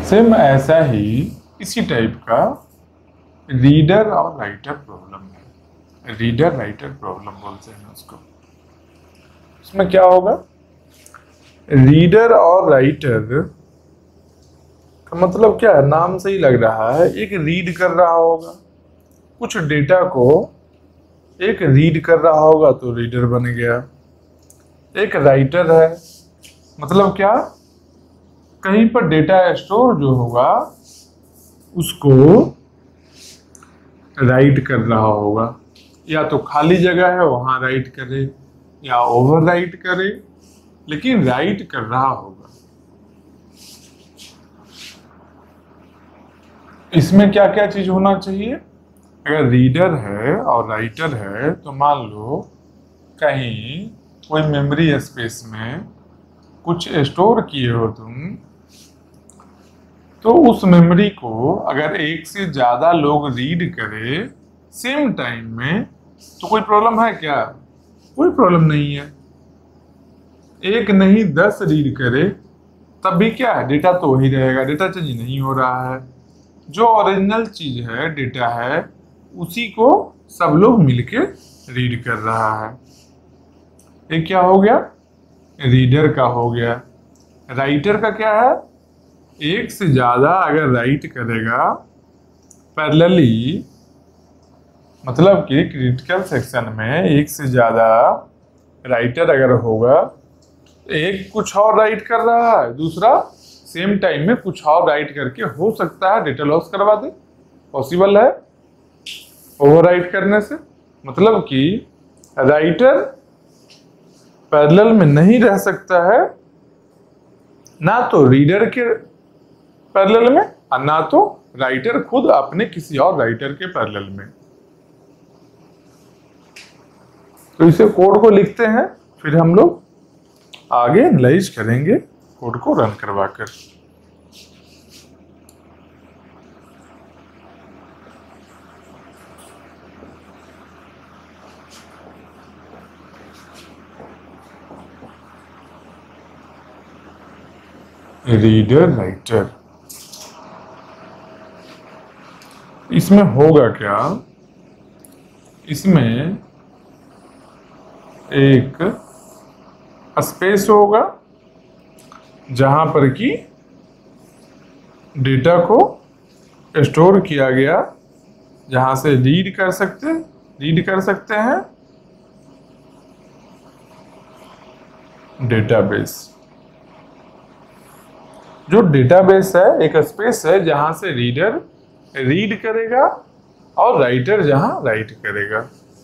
Same ऐसा ही इसी type का रीडर और राइटर प्रॉब्लम है। रीडर राइटर प्रॉब्लम बोलते हैं उसको। इसमें क्या होगा, रीडर और राइटर का मतलब क्या है, नाम से ही लग रहा है, एक रीड कर रहा होगा कुछ डेटा को, एक रीड कर रहा होगा तो रीडर बन गया। एक राइटर है, मतलब क्या, कहीं पर डेटा स्टोर जो होगा उसको राइट कर रहा होगा, या तो खाली जगह है वहां राइट करे या ओवर राइट करे, लेकिन राइट कर रहा होगा। इसमें क्या क्या चीज होना चाहिए, अगर रीडर है और राइटर है तो मान लो कहीं कोई मेमोरी स्पेस में कुछ स्टोर किए हो तुम, तो उस मेमोरी को अगर एक से ज्यादा लोग रीड करे सेम टाइम में तो कोई प्रॉब्लम है क्या? कोई प्रॉब्लम नहीं है। एक नहीं 10 रीड करे तब भी क्या है, डेटा तो वही रहेगा, डेटा चेंज नहीं हो रहा है। जो ओरिजिनल चीज है, डेटा है, उसी को सब लोग मिलके रीड कर रहा है। ये क्या हो गया, रीडर का हो गया। राइटर का क्या है, एक से ज्यादा अगर राइट करेगा पैरेलली, मतलब कि क्रिटिकल सेक्शन में एक से ज्यादा राइटर अगर होगा, एक कुछ और राइट कर रहा है, दूसरा सेम टाइम में कुछ और राइट करके हो सकता है डेटा लॉस करवा दे, पॉसिबल है ओवर राइट करने से। मतलब कि राइटर पैरेलल में नहीं रह सकता है, ना तो रीडर के पैरेलल में और ना तो राइटर खुद अपने किसी और राइटर के पैरेलल में। तो इसे कोड को लिखते हैं, फिर हम लोग आगे एनालाइज करेंगे कोड को रन करवाकर। रीडर राइटर, इसमें होगा क्या, इसमें एक स्पेस होगा जहां पर कि डेटा को स्टोर किया गया, जहां से रीड कर सकते हैं डेटाबेस। जो डेटाबेस है एक स्पेस है जहां से रीडर रीड करेगा और राइटर जहां राइट करेगा।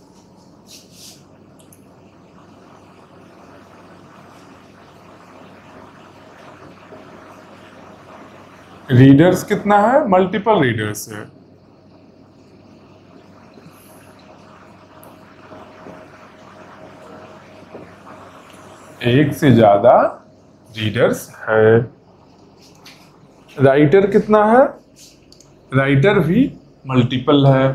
रीडर्स कितना है, मल्टीपल रीडर्स है। एक से ज्यादा रीडर्स है। राइटर कितना है, राइटर भी मल्टीपल है।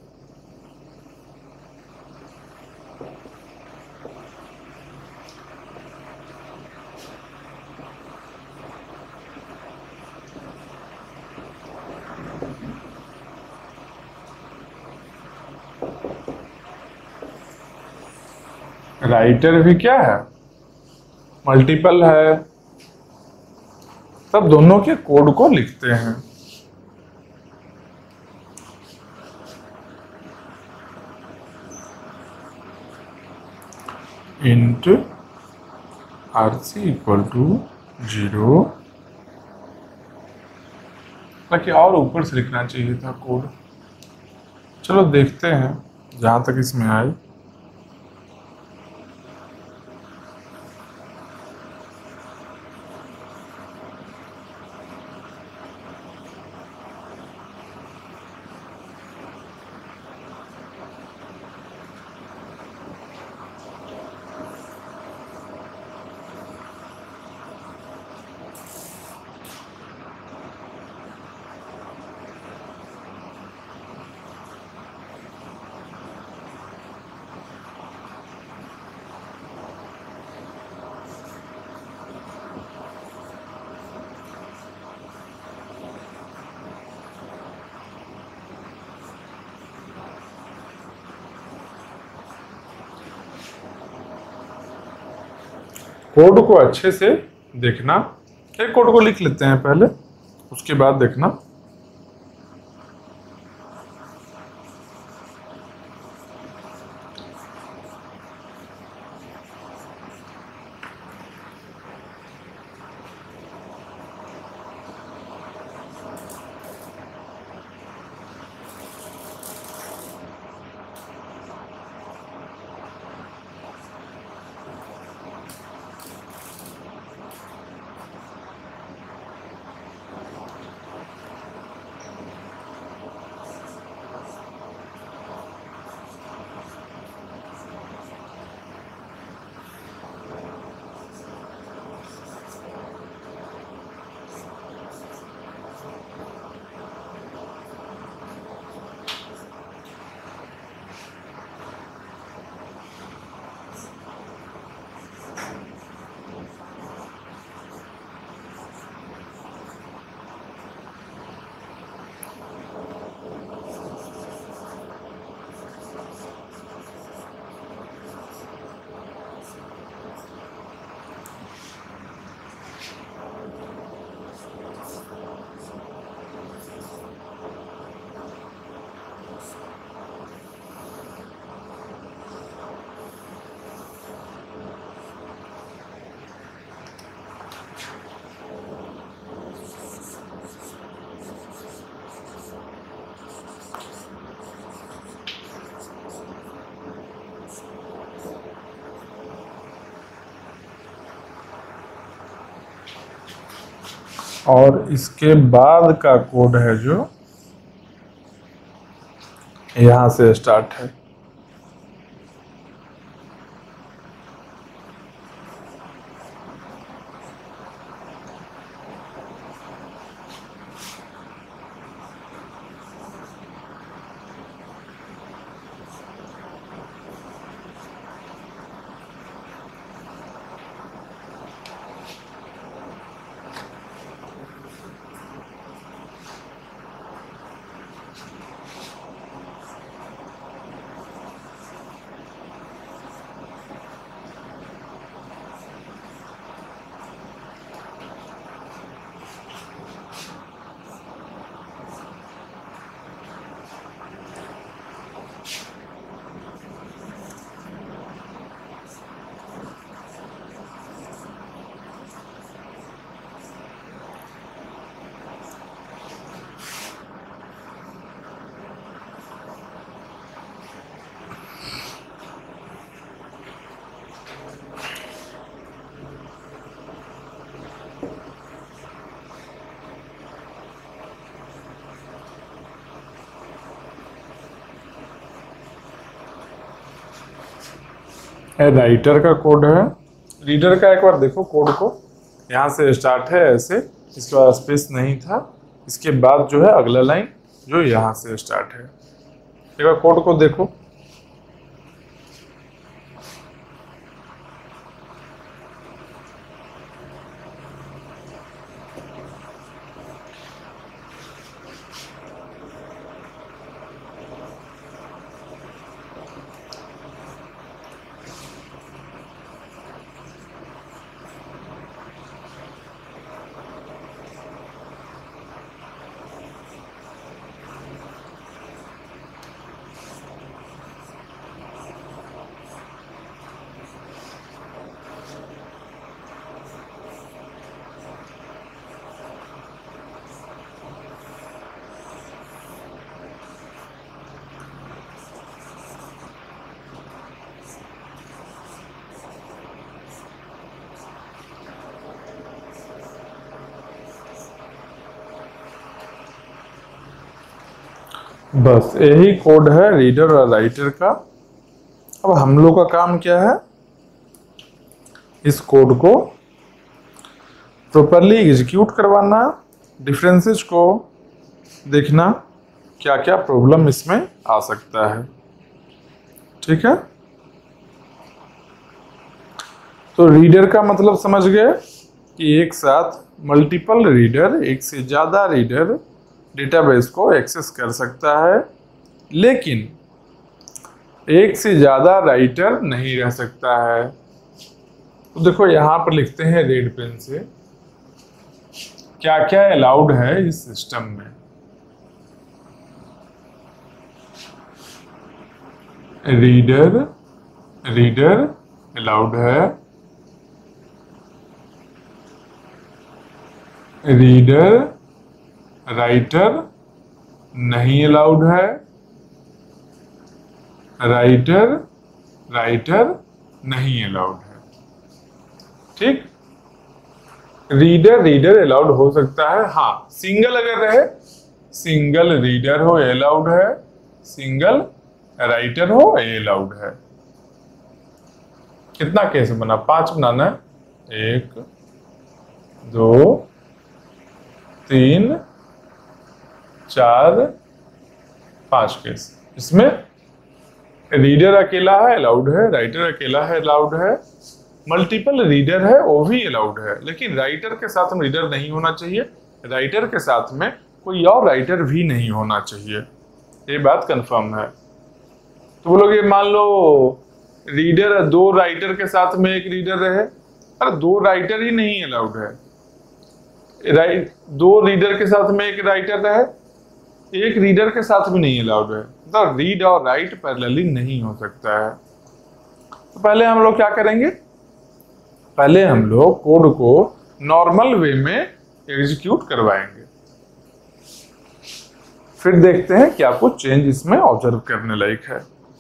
राइटर भी क्या है, मल्टीपल है। तब दोनों के कोड को लिखते हैं। इंट rc इक्वल टू 0, ताकि और ऊपर से लिखना चाहिए था कोड। चलो देखते हैं जहां तक इसमें आए। कोड को अच्छे से देखना। एक कोड को लिख लेते हैं पहले, उसके बाद देखना। और इसके बाद का कोड है जो यहां से स्टार्ट है। राइटर का कोड है। रीडर का एक बार देखो कोड को, यहाँ से स्टार्ट है ऐसे, इसके बाद स्पेस नहीं था, इसके बाद जो है अगला लाइन जो यहाँ से स्टार्ट है। एक बार कोड को देखो। बस यही कोड है रीडर और राइटर का। अब हम लोग का काम क्या है, इस कोड को प्रॉपरली एग्जीक्यूट करवाना, डिफरेंसेस को देखना, क्या क्या प्रॉब्लम इसमें आ सकता है। ठीक है, तो रीडर का मतलब समझ गए कि एक साथ मल्टीपल रीडर, एक से ज़्यादा रीडर डेटाबेस को एक्सेस कर सकता है, लेकिन एक से ज़्यादा राइटर नहीं रह सकता है। तो देखो यहाँ पर लिखते हैं रेड पेन से क्या क्या अलाउड है इस सिस्टम में। रीडर अलाउड है, रीडर राइटर नहीं अलाउड है, राइटर नहीं अलाउड है। ठीक, रीडर अलाउड हो सकता है, हाँ सिंगल अगर रहे, सिंगल रीडर हो अलाउड है, सिंगल राइटर हो अलाउड है। कितना केस बना? 5 बनाना है। 1 2 3 4 5 केस। इसमें रीडर अकेला है अलाउड है, राइटर अकेला है अलाउड है, मल्टीपल रीडर है वो भी अलाउड है, लेकिन राइटर के साथ में रीडर नहीं होना चाहिए, राइटर के साथ में कोई और राइटर भी नहीं होना चाहिए। ये बात कंफर्म है। तो बोलोगे मान लो रीडर 2 राइटर के साथ में एक रीडर रहे, अरे 2 राइटर ही नहीं अलाउड है। 2 रीडर के साथ में एक राइटर रहे, एक रीडर के साथ भी नहीं अलाउड है। तो रीड और राइट पैरेलली नहीं हो सकता है। तो पहले हम लोग क्या करेंगे? पहले हम लोग कोड को नॉर्मल वे में एग्जीक्यूट करवाएंगे, फिर देखते हैं क्या कुछ चेंज इसमें ऑब्जर्व करने लायक है।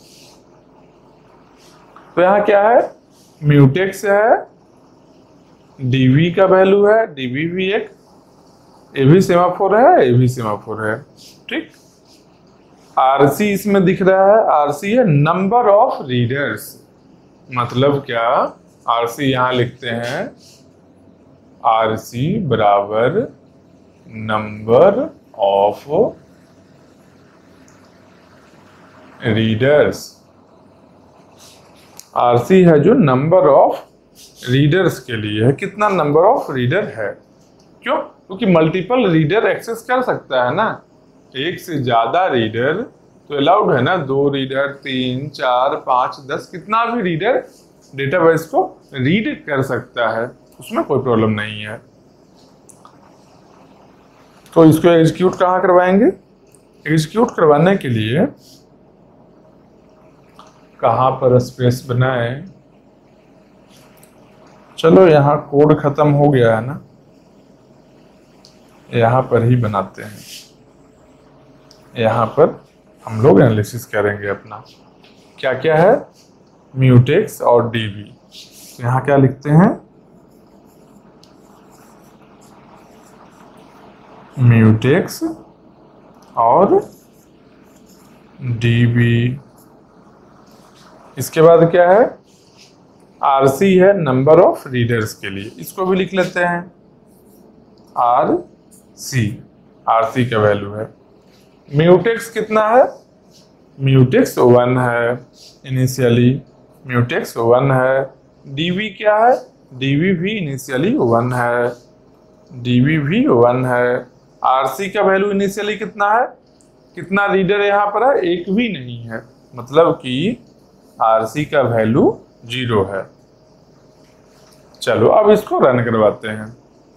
तो यहाँ क्या है? म्यूटेक्स है, डीवी का वैल्यू है, डीवी भी एक, ए भी सेमाफोर है, ए भी सेमाफोर है। ठीक, आरसी इसमें दिख रहा है, आरसी है नंबर ऑफ रीडर्स। मतलब क्या? आरसी यहां लिखते हैं, आरसी बराबर नंबर ऑफ रीडर्स। आरसी है जो नंबर ऑफ रीडर्स के लिए है, कितना नंबर ऑफ रीडर है। क्यों? क्योंकि मल्टीपल रीडर एक्सेस कर सकता है ना, एक से ज्यादा रीडर तो अलाउड है ना, 2 रीडर 3 4 5 10 कितना भी रीडर डेटाबेस को रीड कर सकता है, उसमें कोई प्रॉब्लम नहीं है। तो इसको एग्जीक्यूट कहाँ करवाएंगे? एग्जीक्यूट करवाने के लिए कहाँ पर स्पेस बनाए? चलो यहाँ कोड खत्म हो गया है ना, यहाँ पर ही बनाते हैं। यहाँ पर हम लोग एनालिसिस करेंगे अपना क्या क्या है, म्यूटेक्स और डीबी। तो यहाँ क्या लिखते हैं? म्यूटेक्स और डीबी। इसके बाद क्या है? आरसी है नंबर ऑफ रीडर्स के लिए, इसको भी लिख लेते हैं आरसी, आरसी का वैल्यू है। म्यूटेक्स कितना है? म्यूटेक्स 1 है इनिशियली, म्यूटेक्स 1 है। डीवी क्या है? डीवी भी इनिशियली 1 है, डीवी भी 1 है। आरसी का वैल्यू इनिशियली कितना है? कितना रीडर यहाँ पर है? एक भी नहीं है, मतलब कि आरसी का वैल्यू 0 है। चलो अब इसको रन करवाते हैं।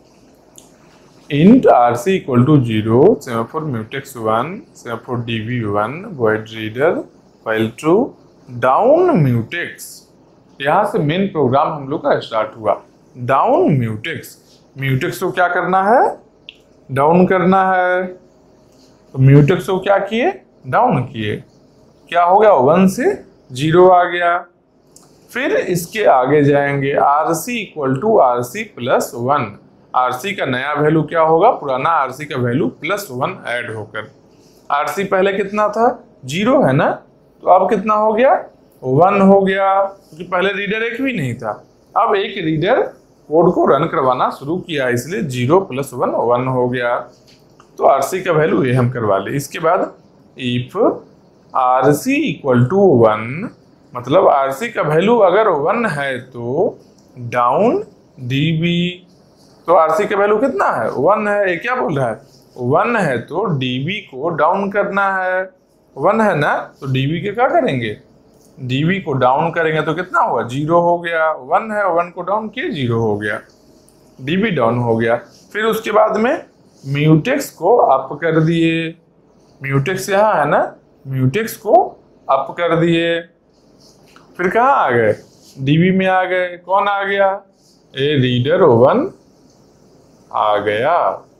int rc equal to 0, semaphore mutex 1, semaphore dv 1, void reader while true, down mutex. यहाँ से मेन प्रोग्राम हम लोग का स्टार्ट हुआ। डाउन म्यूटेक्स, म्यूटेक्स को क्या करना है? डाउन करना है। तो म्यूटेक्स को क्या किए? डाउन किए। क्या हो गया? 1 से 0 आ गया। फिर इसके आगे जाएंगे, rc equal to rc plus 1। RC का नया वैल्यू क्या होगा? पुराना आरसी का वैल्यू प्लस 1 ऐड होकर। आरसी पहले कितना था? 0 है ना, तो अब कितना हो गया? 1 हो गया, क्योंकि पहले रीडर एक भी नहीं था। अब एक रीडर कोड को रन करवाना शुरू किया, इसलिए 0 + 1 1 हो गया। तो आरसी का वैल्यू ये हम करवा ले। इसके बाद इफ आरसी इक्वल टू 1, मतलब आरसी का वैल्यू अगर 1 है तो डाउन डीबी। तो आरसी का वैल्यू कितना है? 1 है। ये क्या बोल रहा है? 1 है तो डीबी को डाउन करना है। 1 है ना, तो डीबी के क्या करेंगे? डीबी को डाउन करेंगे तो कितना हुआ, 0 हो गया। 1 है, 1 को डाउन किए 0 हो गया, डीबी डाउन हो गया। फिर उसके बाद में म्यूटेक्स को अप कर दिए, म्यूटेक्स यहाँ है ना, म्यूटेक्स को अप कर दिए। फिर कहाँ आ गए, डीबी में आ गए। कौन आ गया, ए रीडर 1 आ गया,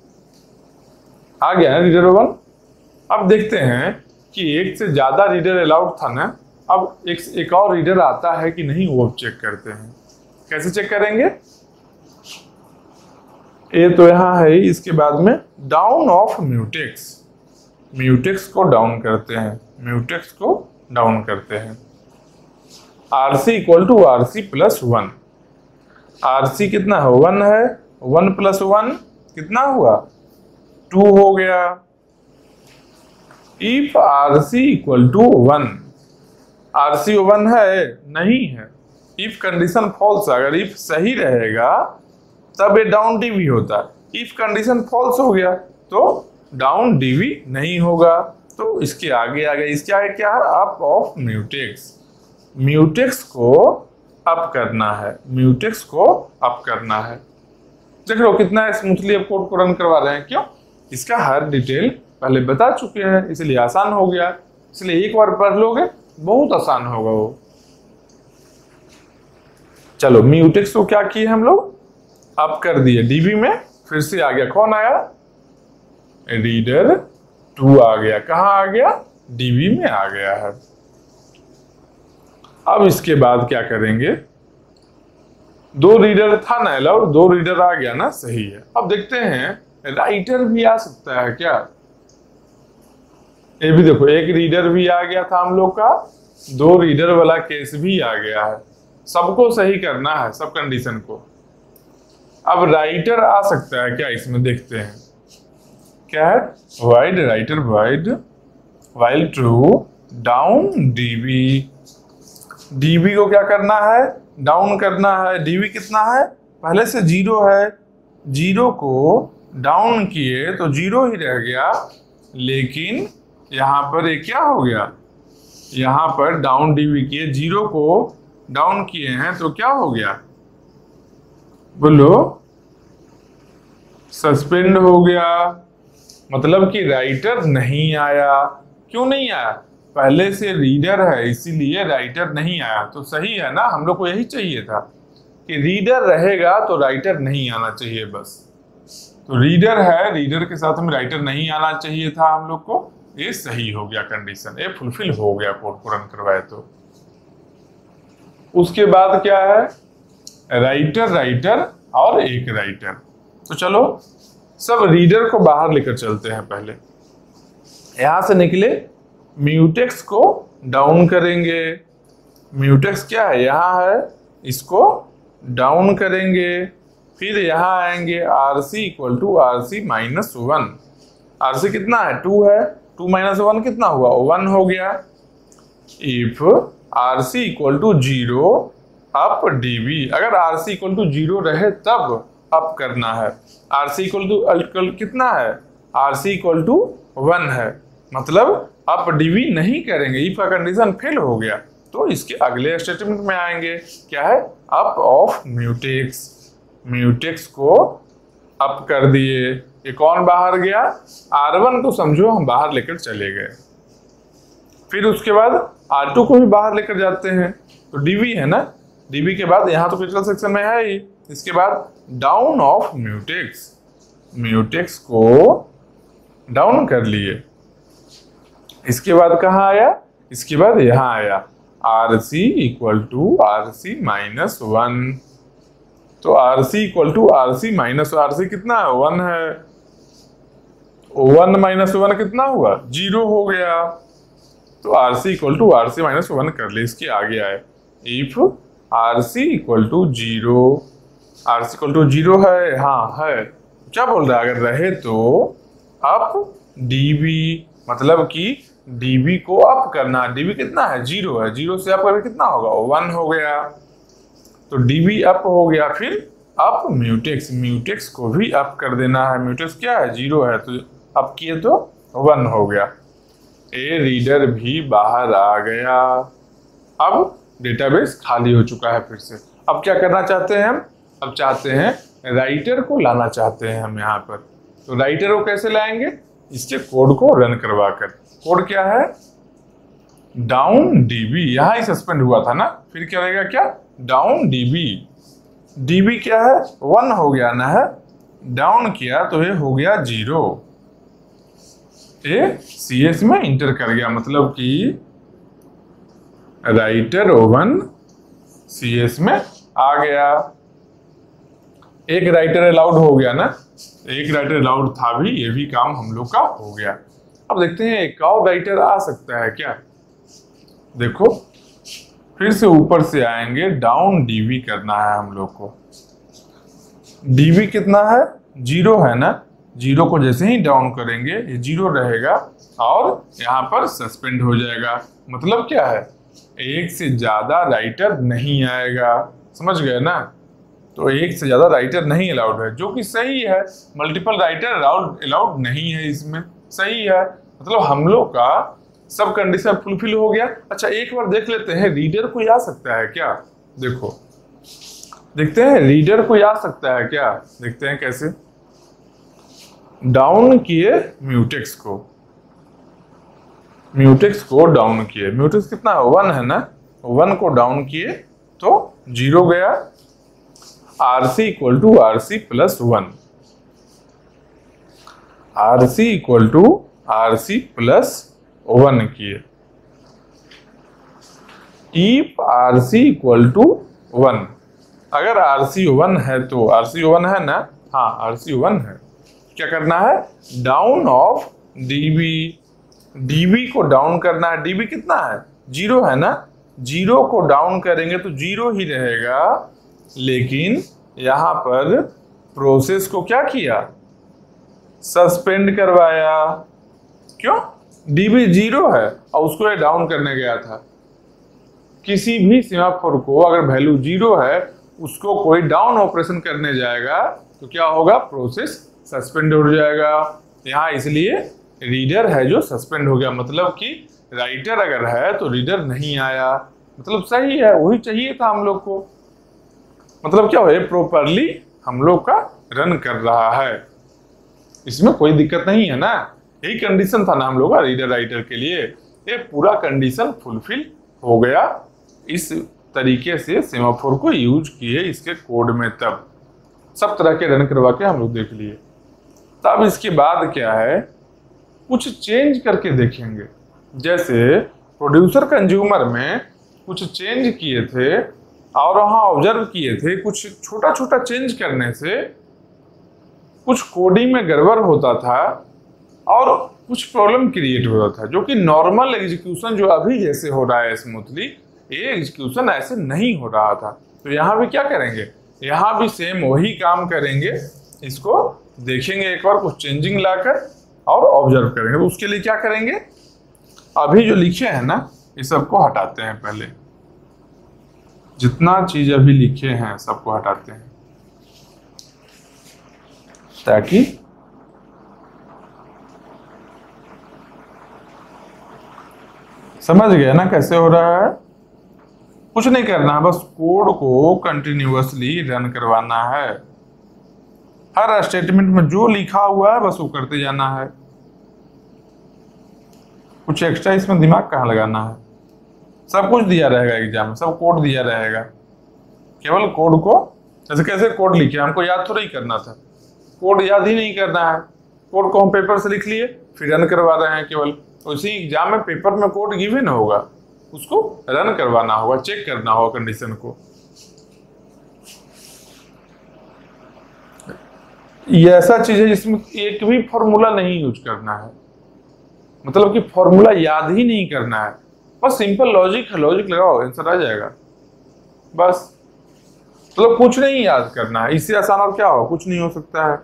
आ गया ना रीडर 1। अब देखते हैं कि एक से ज्यादा रीडर अलाउड था ना, अब एक और रीडर आता है कि नहीं वो चेक करते हैं। कैसे चेक करेंगे, ए तो यहाँ है, इसके बाद में डाउन ऑफ म्यूटेक्स, म्यूटेक्स को डाउन करते हैं, म्यूटेक्स को डाउन करते हैं। RC equal to RC plus 1, RC कितना है, 1 है, 1 प्लस 1 कितना हुआ, 2 हो गया। If RC equal to 1, RC 1 है, नहीं है, इफ कंडीशन फॉल्स, अगर इफ सही रहेगा तब ये डाउन डीवी होता है, इफ कंडीशन फॉल्स हो गया तो डाउन डीवी नहीं होगा। तो इसके आगे आ गया, इसके आगे क्या है, अप ऑफ म्यूटेक्स, म्यूटेक्स को अप करना है, म्यूटेक्स को अप करना है। देख लो कितना स्मूथली अब कोड को रन करवा रहे हैं, क्यों, इसका हर डिटेल पहले बता चुके हैं, इसलिए आसान हो गया। इसलिए एक बार पढ़ लोगे बहुत आसान होगा वो। चलो म्यूटेक्स को क्या किए हम लोग, अप कर दिए डीबी में। फिर से आ गया, कौन आया, रीडर 2 आ गया। कहाँ आ गया, डीबी में आ गया है। अब इसके बाद क्या करेंगे, 2 रीडर था ना अलाउड, 2 रीडर आ गया ना, सही है। अब देखते हैं राइटर भी आ सकता है क्या, ये भी देखो, एक रीडर भी आ गया था हम लोग का, 2 रीडर वाला केस भी आ गया है। सबको सही करना है, सब कंडीशन को। अब राइटर आ सकता है क्या, इसमें देखते हैं क्या है, void writer wide while true down DB, DB को क्या करना है, डाउन करना है। डीबी कितना है, पहले से 0 है, 0 को डाउन किए तो 0 ही रह गया, लेकिन यहाँ पर ये क्या हो गया, यहाँ पर डाउन डीबी किए, 0 को डाउन किए हैं तो क्या हो गया, बोलो, सस्पेंड हो गया। मतलब कि राइटर नहीं आया। क्यों नहीं आया, पहले से रीडर है इसीलिए राइटर नहीं आया। तो सही है ना, हम लोग को यही चाहिए था कि रीडर रहेगा तो राइटर नहीं आना चाहिए बस। तो रीडर है, रीडर के साथ में राइटर नहीं आना चाहिए था हम लोग को। ये सही हो गया कंडीशन, ये फुलफिल हो गया कोड को रन करवाए तो। उसके बाद क्या है, राइटर राइटर और एक राइटर। तो चलो सब रीडर को बाहर लेकर चलते हैं। पहले यहां से निकले, म्यूटेक्स को डाउन करेंगे। म्यूटेक्स क्या है, यहाँ है, इसको डाउन करेंगे। फिर यहाँ आएंगे, RC equal to RC minus 1। RC कितना है, 2 है, 2 माइनस 1 कितना हुआ, 1 हो गया। If RC equal to 0 up DB, अगर आरसी इक्वल टू 0 रहे तब अप करना है। आरसी इक्वल टू कितना है, आरसी इक्वल टू 1 है, मतलब अप डीबी नहीं करेंगे। इफ का कंडीशन फेल हो गया तो इसके अगले स्टेटमेंट में आएंगे, क्या है, अप ऑफ म्यूटेक्स। म्यूटेक्स को अप कर दिए, ये कौन बाहर गया, R1 को समझो हम बाहर लेकर चले गए। फिर उसके बाद R2 को भी बाहर लेकर जाते हैं, तो डीबी है ना, डीबी के बाद यहाँ तो क्रिटिकल सेक्शन में है ही। इसके बाद डाउन ऑफ म्यूटेक्स, म्यूटेक्स को डाउन कर लिए। इसके बाद कहाँ आया, इसके बाद यहाँ आया, RC equal to RC minus 1। तो RC equal to RC minus, RC कितना है, 1 है, 1 माइनस 1 कितना हुआ, 0 हो गया। तो RC equal to RC minus 1 कर ले। इसके आगे आए, if RC equal to 0, RC equal to 0 है, हाँ है, क्या बोल रहा है, अगर रहे तो अप डीबी, मतलब कि डीबी को अप करना। डीबी कितना है, 0 है, 0 से अप करके कितना होगा, 1 हो गया। तो डीबी अप हो गया। फिर अप म्यूटेक्स, म्यूटेक्स को भी अप कर देना है। म्यूटेक्स क्या है, 0 है, तो अप किए तो 1 हो गया। ए रीडर भी बाहर आ गया। अब डेटाबेस खाली हो चुका है फिर से। अब क्या करना चाहते हैं हम? अब चाहते हैं राइटर को लाना चाहते हैं हम यहाँ पर। तो राइटर को कैसे लाएंगे? इसके कोड को रन करवा कर। कोड क्या है? डाउन डीबी, यहाँ ही सस्पेंड हुआ था ना, फिर क्या रहेगा? क्या? Down DB. डीबी क्या है? 1 हो गया ना है, डाउन किया तो ये हो गया 0। ये CS में इंटर कर गया, मतलब कि राइटर 1 CS में आ गया। एक राइटर अलाउड हो गया ना, एक राइटर अलाउड था भी, ये भी काम हम लोग का हो गया। अब देखते हैं एक और राइटर आ सकता है क्या? देखो फिर से ऊपर से आएंगे, डाउन डीबी करना है हम लोग को। डीबी कितना है? 0 है ना, 0 को जैसे ही डाउन करेंगे ये 0 रहेगा और यहाँ पर सस्पेंड हो जाएगा। मतलब क्या है? एक से ज्यादा राइटर नहीं आएगा, समझ गए ना? तो एक से ज्यादा राइटर नहीं अलाउड है, जो कि सही है। मल्टीपल राइटर अलाउड नहीं है इसमें, सही है। मतलब हम लोग का सब कंडीशन फुलफिल हो गया। अच्छा एक बार देख लेते हैं रीडर कोई आ सकता है क्या? देखो देखते हैं रीडर कोई आ सकता है क्या? देखते हैं कैसे। डाउन किए म्यूटेक्स को डाउन किए। म्यूटेक्स कितना है? 1 है ना, 1 को डाउन किए तो 0 गया। RC equal to RC plus 1, RC equal to RC plus 1 किए। इफ RC इक्वल टू 1, अगर RC 1 है तो RC 1 है ना, हाँ RC 1 है, क्या करना है? Down of DB। DB को डाउन करना है। DB कितना है? 0 है ना, 0 को डाउन करेंगे तो 0 ही रहेगा। लेकिन यहाँ पर प्रोसेस को क्या किया? सस्पेंड करवाया। क्यों? DB 0 है और उसको ये डाउन करने गया था। किसी भी सेमाफोर को अगर वैल्यू 0 है, उसको कोई डाउन ऑपरेशन करने जाएगा तो क्या होगा? प्रोसेस सस्पेंड हो जाएगा। यहाँ इसलिए रीडर है जो सस्पेंड हो गया, मतलब कि राइटर अगर है तो रीडर नहीं आया, मतलब सही है, वही चाहिए था हम लोग को। मतलब क्या है? प्रॉपरली हम लोग का रन कर रहा है, इसमें कोई दिक्कत नहीं है ना। यही कंडीशन था ना हम लोग का रीडर राइटर के लिए। ये पूरा कंडीशन फुलफिल हो गया। इस तरीके से सेमाफोर को यूज किए इसके कोड में, तब सब तरह के रन करवा के हम लोग देख लिए। तब इसके बाद क्या है? कुछ चेंज करके देखेंगे। जैसे प्रोड्यूसर कंज्यूमर में कुछ चेंज किए थे और वहां ऑब्जर्व किए थे, कुछ छोटा छोटा चेंज करने से कुछ कोडिंग में गड़बड़ होता था और कुछ प्रॉब्लम क्रिएट होता था, जो कि नॉर्मल एग्जीक्यूशन जो अभी जैसे हो रहा है स्मूथली, ये एग्जीक्यूशन ऐसे नहीं हो रहा था। तो यहाँ भी क्या करेंगे? यहाँ भी सेम वही काम करेंगे। इसको देखेंगे एक बार, कुछ चेंजिंग लाकर और ऑब्जर्व करेंगे। तो उसके लिए क्या करेंगे? अभी जो लिखे हैं ना, इस सबको हटाते हैं। पहले जितना चीज अभी लिखे हैं सबको हटाते हैं, ताकि समझ गए ना कैसे हो रहा है। कुछ नहीं करना है, बस कोड को कंटिन्यूअसली रन करवाना है। हर स्टेटमेंट में जो लिखा हुआ है बस वो करते जाना है। कुछ एक्स्ट्रा इसमें दिमाग कहाँ लगाना है? सब कुछ दिया रहेगा एग्जाम में, सब कोड दिया रहेगा। केवल कोड को जैसे कैसे कोड लिखे हमको याद थोड़ा ही करना था, कोड याद ही नहीं करना है। कोड को हम पेपर से लिख लिए फिर रन करवा रहे हैं केवल। उसी एग्जाम में पेपर में कोड गिवन होगा, उसको रन करवाना होगा, चेक करना होगा कंडीशन को। ये ऐसा चीज है जिसमें एक भी फॉर्मूला नहीं यूज करना है, मतलब कि फॉर्मूला याद ही नहीं करना है। बस सिंपल लॉजिक है, लॉजिक लगाओ आंसर आ जाएगा बस। मतलब कुछ नहीं याद करना है, इससे आसान और क्या हो? कुछ नहीं हो सकता है।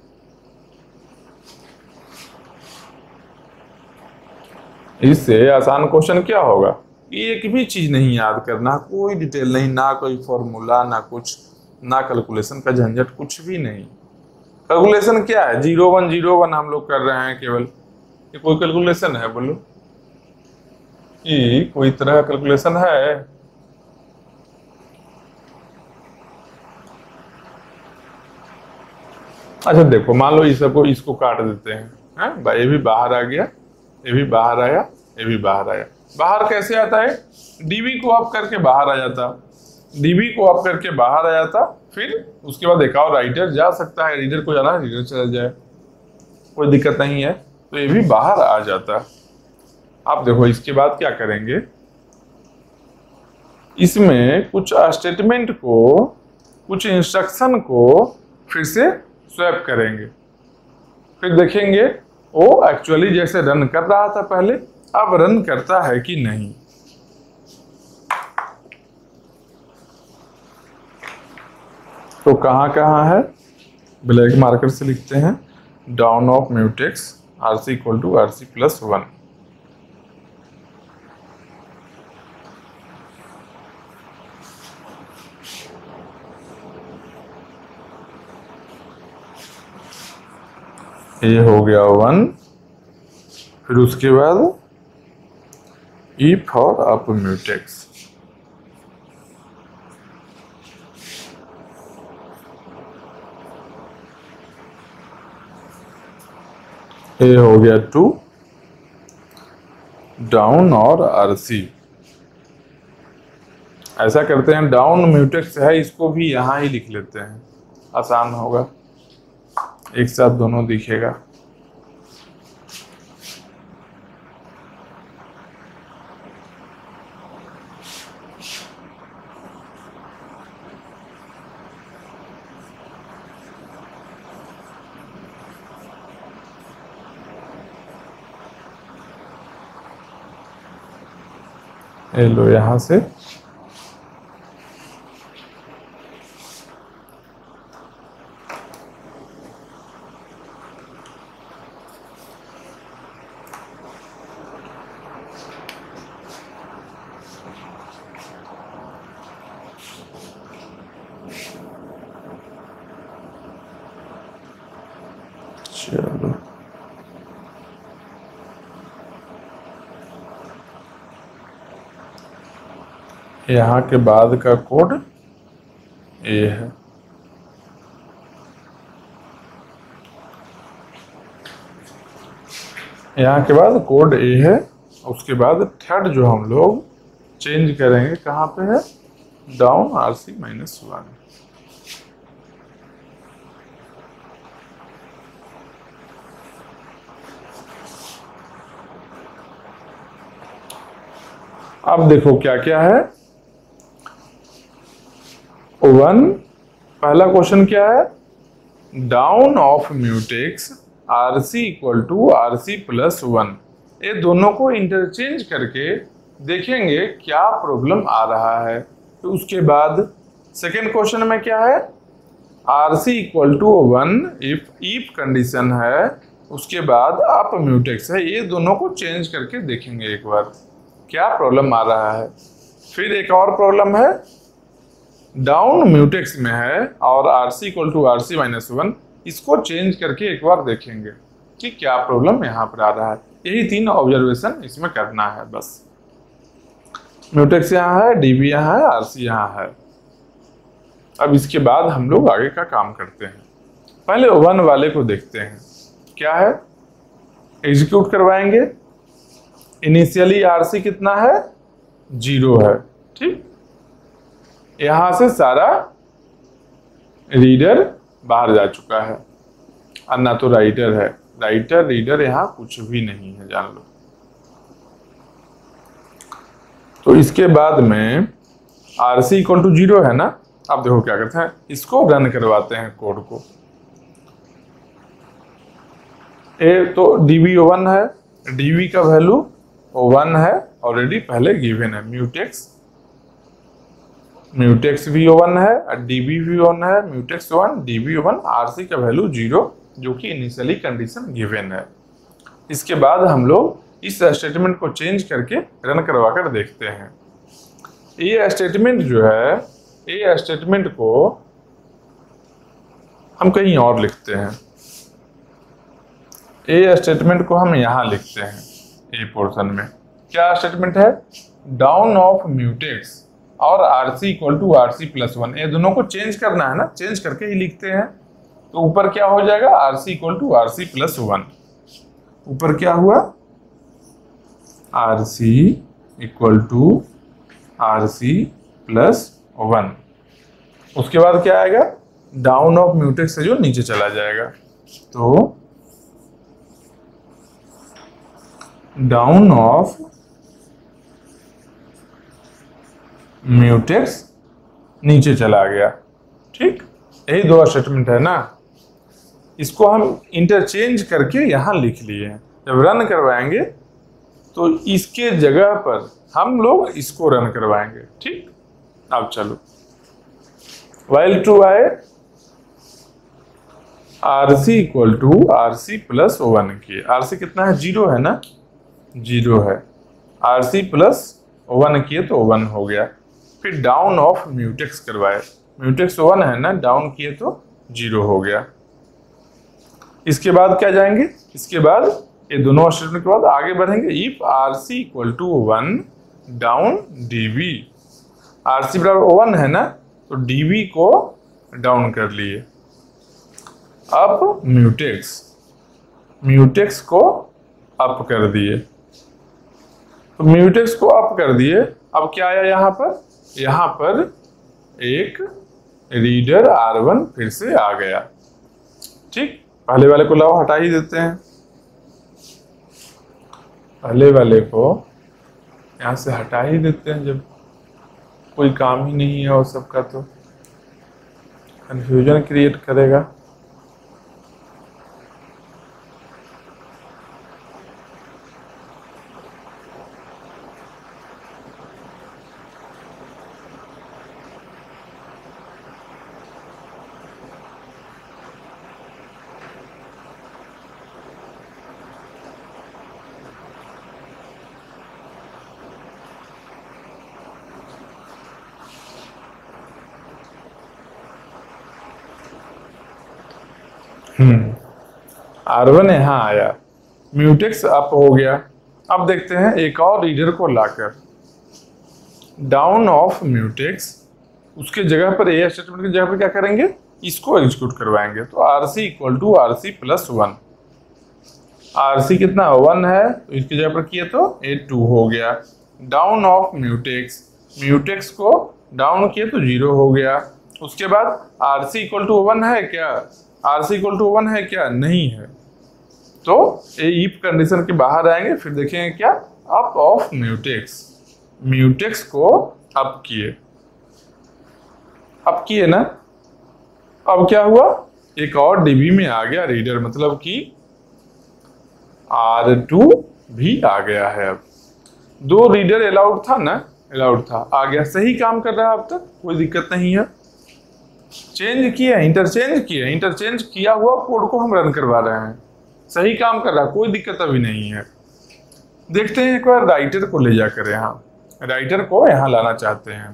इससे आसान क्वेश्चन क्या होगा? एक भी चीज नहीं याद करना, कोई डिटेल नहीं, ना कोई फॉर्मूला, ना कुछ, ना कैलकुलेशन का झंझट, कुछ भी नहीं। कैलकुलेशन क्या है? 0 1 0 1 हम लोग कर रहे हैं केवल, ये कोई कैलकुलेशन है बोलो? ये कोई तरह का कैलकुलेशन है? अच्छा देखो, मान लो इस सबको इसको काट देते हैं, ये भी बाहर आ गया, ये भी बाहर आया, ये भी बाहर आया। बाहर कैसे आता है? डीबी को ऑफ करके बाहर आ जाता, डीबी को ऑफ करके बाहर आ जाता, फिर उसके बाद एक और राइटर जा सकता है, रीडर को जाना है रीडर चला जाए, कोई दिक्कत नहीं है, तो ये भी बाहर आ जाता। आप देखो इसके बाद क्या करेंगे, इसमें कुछ स्टेटमेंट को, कुछ इंस्ट्रक्शन को फिर से स्वैप करेंगे, फिर देखेंगे वो एक्चुअली जैसे रन कर रहा था पहले, अब रन करता है कि नहीं। तो कहाँ कहाँ है, ब्लैक मार्कर से लिखते हैं, down of mutex RC equal to RC plus 1। ये हो गया 1, फिर उसके बाद इफ और अप म्यूटेक्स, ये हो गया 2, डाउन और RC। ऐसा करते हैं, डाउन म्यूटेक्स है, इसको भी यहां ही लिख लेते हैं, आसान होगा, एक साथ दोनों दिखेगा। ये लो यहां से, चलो यहाँ के बाद का कोड ये है। यहाँ के बाद कोड ए है, उसके बाद थर्ड जो हम लोग चेंज करेंगे कहाँ पे है, डाउन RC माइनस 1। अब देखो क्या क्या है, 1, पहला क्वेश्चन क्या है, down of mutex RC equal to RC plus 1। ये दोनों को इंटरचेंज करके देखेंगे क्या प्रॉब्लम आ रहा है। तो उसके बाद सेकेंड क्वेश्चन में क्या है, RC equal to 1 if condition है, उसके बाद अप म्यूटेक्स है, ये दोनों को चेंज करके देखेंगे एक बार क्या प्रॉब्लम आ रहा है। फिर एक और प्रॉब्लम है, डाउन म्यूटेक्स में है और RC equal to RC minus 1, इसको चेंज करके एक बार देखेंगे कि क्या प्रॉब्लम यहाँ पर आ रहा है। यही 3 ऑब्जर्वेशन इसमें करना है बस। म्यूटेक्स यहाँ है, DB यहाँ है, RC यहाँ है। अब इसके बाद हम लोग आगे का काम करते हैं। पहले 1 वाले को देखते हैं क्या है, एग्जीक्यूट करवाएंगे। इनिशियली RC कितना है, 0 है, ठीक। यहां से सारा रीडर बाहर जा चुका है, और ना तो राइटर है, राइटर रीडर यहां कुछ भी नहीं है, जान लो। तो इसके बाद में RC इक्वल टू 0 है ना। अब देखो क्या करते हैं, इसको रन करवाते हैं कोड को। तो DB 1 है, DB का वैल्यू 1 है, ऑलरेडी पहले गिवन है। म्यूटेक्स भी 1 है, DB भी 1 है, म्यूटेक्स 1, DB 1, RC का वैल्यू 0, जो कि इनिशियली कंडीशन गिवन है। इसके बाद हम लोग इस स्टेटमेंट को चेंज करके रन करवा कर देखते हैं। ये स्टेटमेंट जो है, ये स्टेटमेंट को हम कहीं और लिखते हैं, ये स्टेटमेंट को हम यहाँ लिखते हैं, ये पोर्शन में। क्या स्टेटमेंट है, डाउन ऑफ म्यूटेक्स और RC equal to RC plus 1, ये दोनों को चेंज करना है ना, चेंज करके ही लिखते हैं। तो ऊपर क्या हो जाएगा, RC equal to RC plus 1, ऊपर क्या हुआ, RC equal to RC plus 1। उसके बाद क्या आएगा, डाउन ऑफ म्यूटेक्स से जो नीचे चला जाएगा, तो डाउन ऑफ म्यूटेक्स नीचे चला गया। ठीक, यही दो स्टेटमेंट है ना, इसको हम इंटरचेंज करके यहां लिख लिए हैं। जब रन करवाएंगे तो इसके जगह पर हम लोग इसको रन करवाएंगे। ठीक, अब चलो, व्हाइल ट्रू आए, RC equal to RC plus 1 किए, आरसी कितना है, 0 है ना, 0 है, आरसी प्लस 1 किए तो 1 हो गया। फिर डाउन ऑफ म्यूटेक्स करवाए, म्यूटेक्स 1 है ना, डाउन किए तो 0 हो गया। इसके बाद क्या जाएंगे, इसके बाद ये दोनों स्टेटमेंट के बाद आगे बढ़ेंगे, if RC equal to 1 down DB, RC बराबर 1 है ना, तो डीबी को डाउन कर लिए। अब म्यूटेक्स, म्यूटेक्स को अप कर दिए, तो म्यूटेक्स को अप कर दिए। अब क्या आया यहाँ पर, यहाँ पर एक रीडर R1 फिर से आ गया। ठीक, पहले वाले को लाओ हटा ही देते हैं, पहले वाले को यहाँ से हटा ही देते हैं, जब कोई काम ही नहीं है और सबका तो कंफ्यूजन क्रिएट करेगा। R1 यहाँ आया, म्यूटेक्स अप हो गया। अब देखते हैं एक और रीडर को लाकर, डाउन ऑफ म्यूटेक्स, उसके जगह पर ए स्टेटमेंट की जगह पर क्या करेंगे, इसको एग्जीक्यूट करवाएंगे। तो RC equal to RC plus 1, RC कितना 1 है, तो इसकी जगह पर किए तो ए 2 हो गया। डाउन ऑफ म्यूटेक्स, म्यूटेक्स को डाउन किए तो 0 हो गया। उसके बाद आरसी इक्वल टू 1 है क्या, आरसी इक्वल टू 1 है क्या, नहीं है, तो ये इफ कंडीशन के बाहर आएंगे। फिर देखेंगे क्या, अप ऑफ म्यूटेक्स, म्यूटेक्स को अप किए, अप किए ना। अब क्या हुआ, एक और डीबी में आ गया रीडर, मतलब कि R2 भी आ गया है। अब 2 रीडर अलाउड था ना, अलाउड था, आ गया, सही काम कर रहा है, अब तक कोई दिक्कत नहीं है। चेंज किया, इंटरचेंज किया, इंटरचेंज किया हुआ कोड को हम रन करवा रहे हैं, सही काम कर रहा है, कोई दिक्कत अभी नहीं है। देखते हैं एक बार राइटर को ले जाकर, यहाँ राइटर को यहाँ लाना चाहते हैं।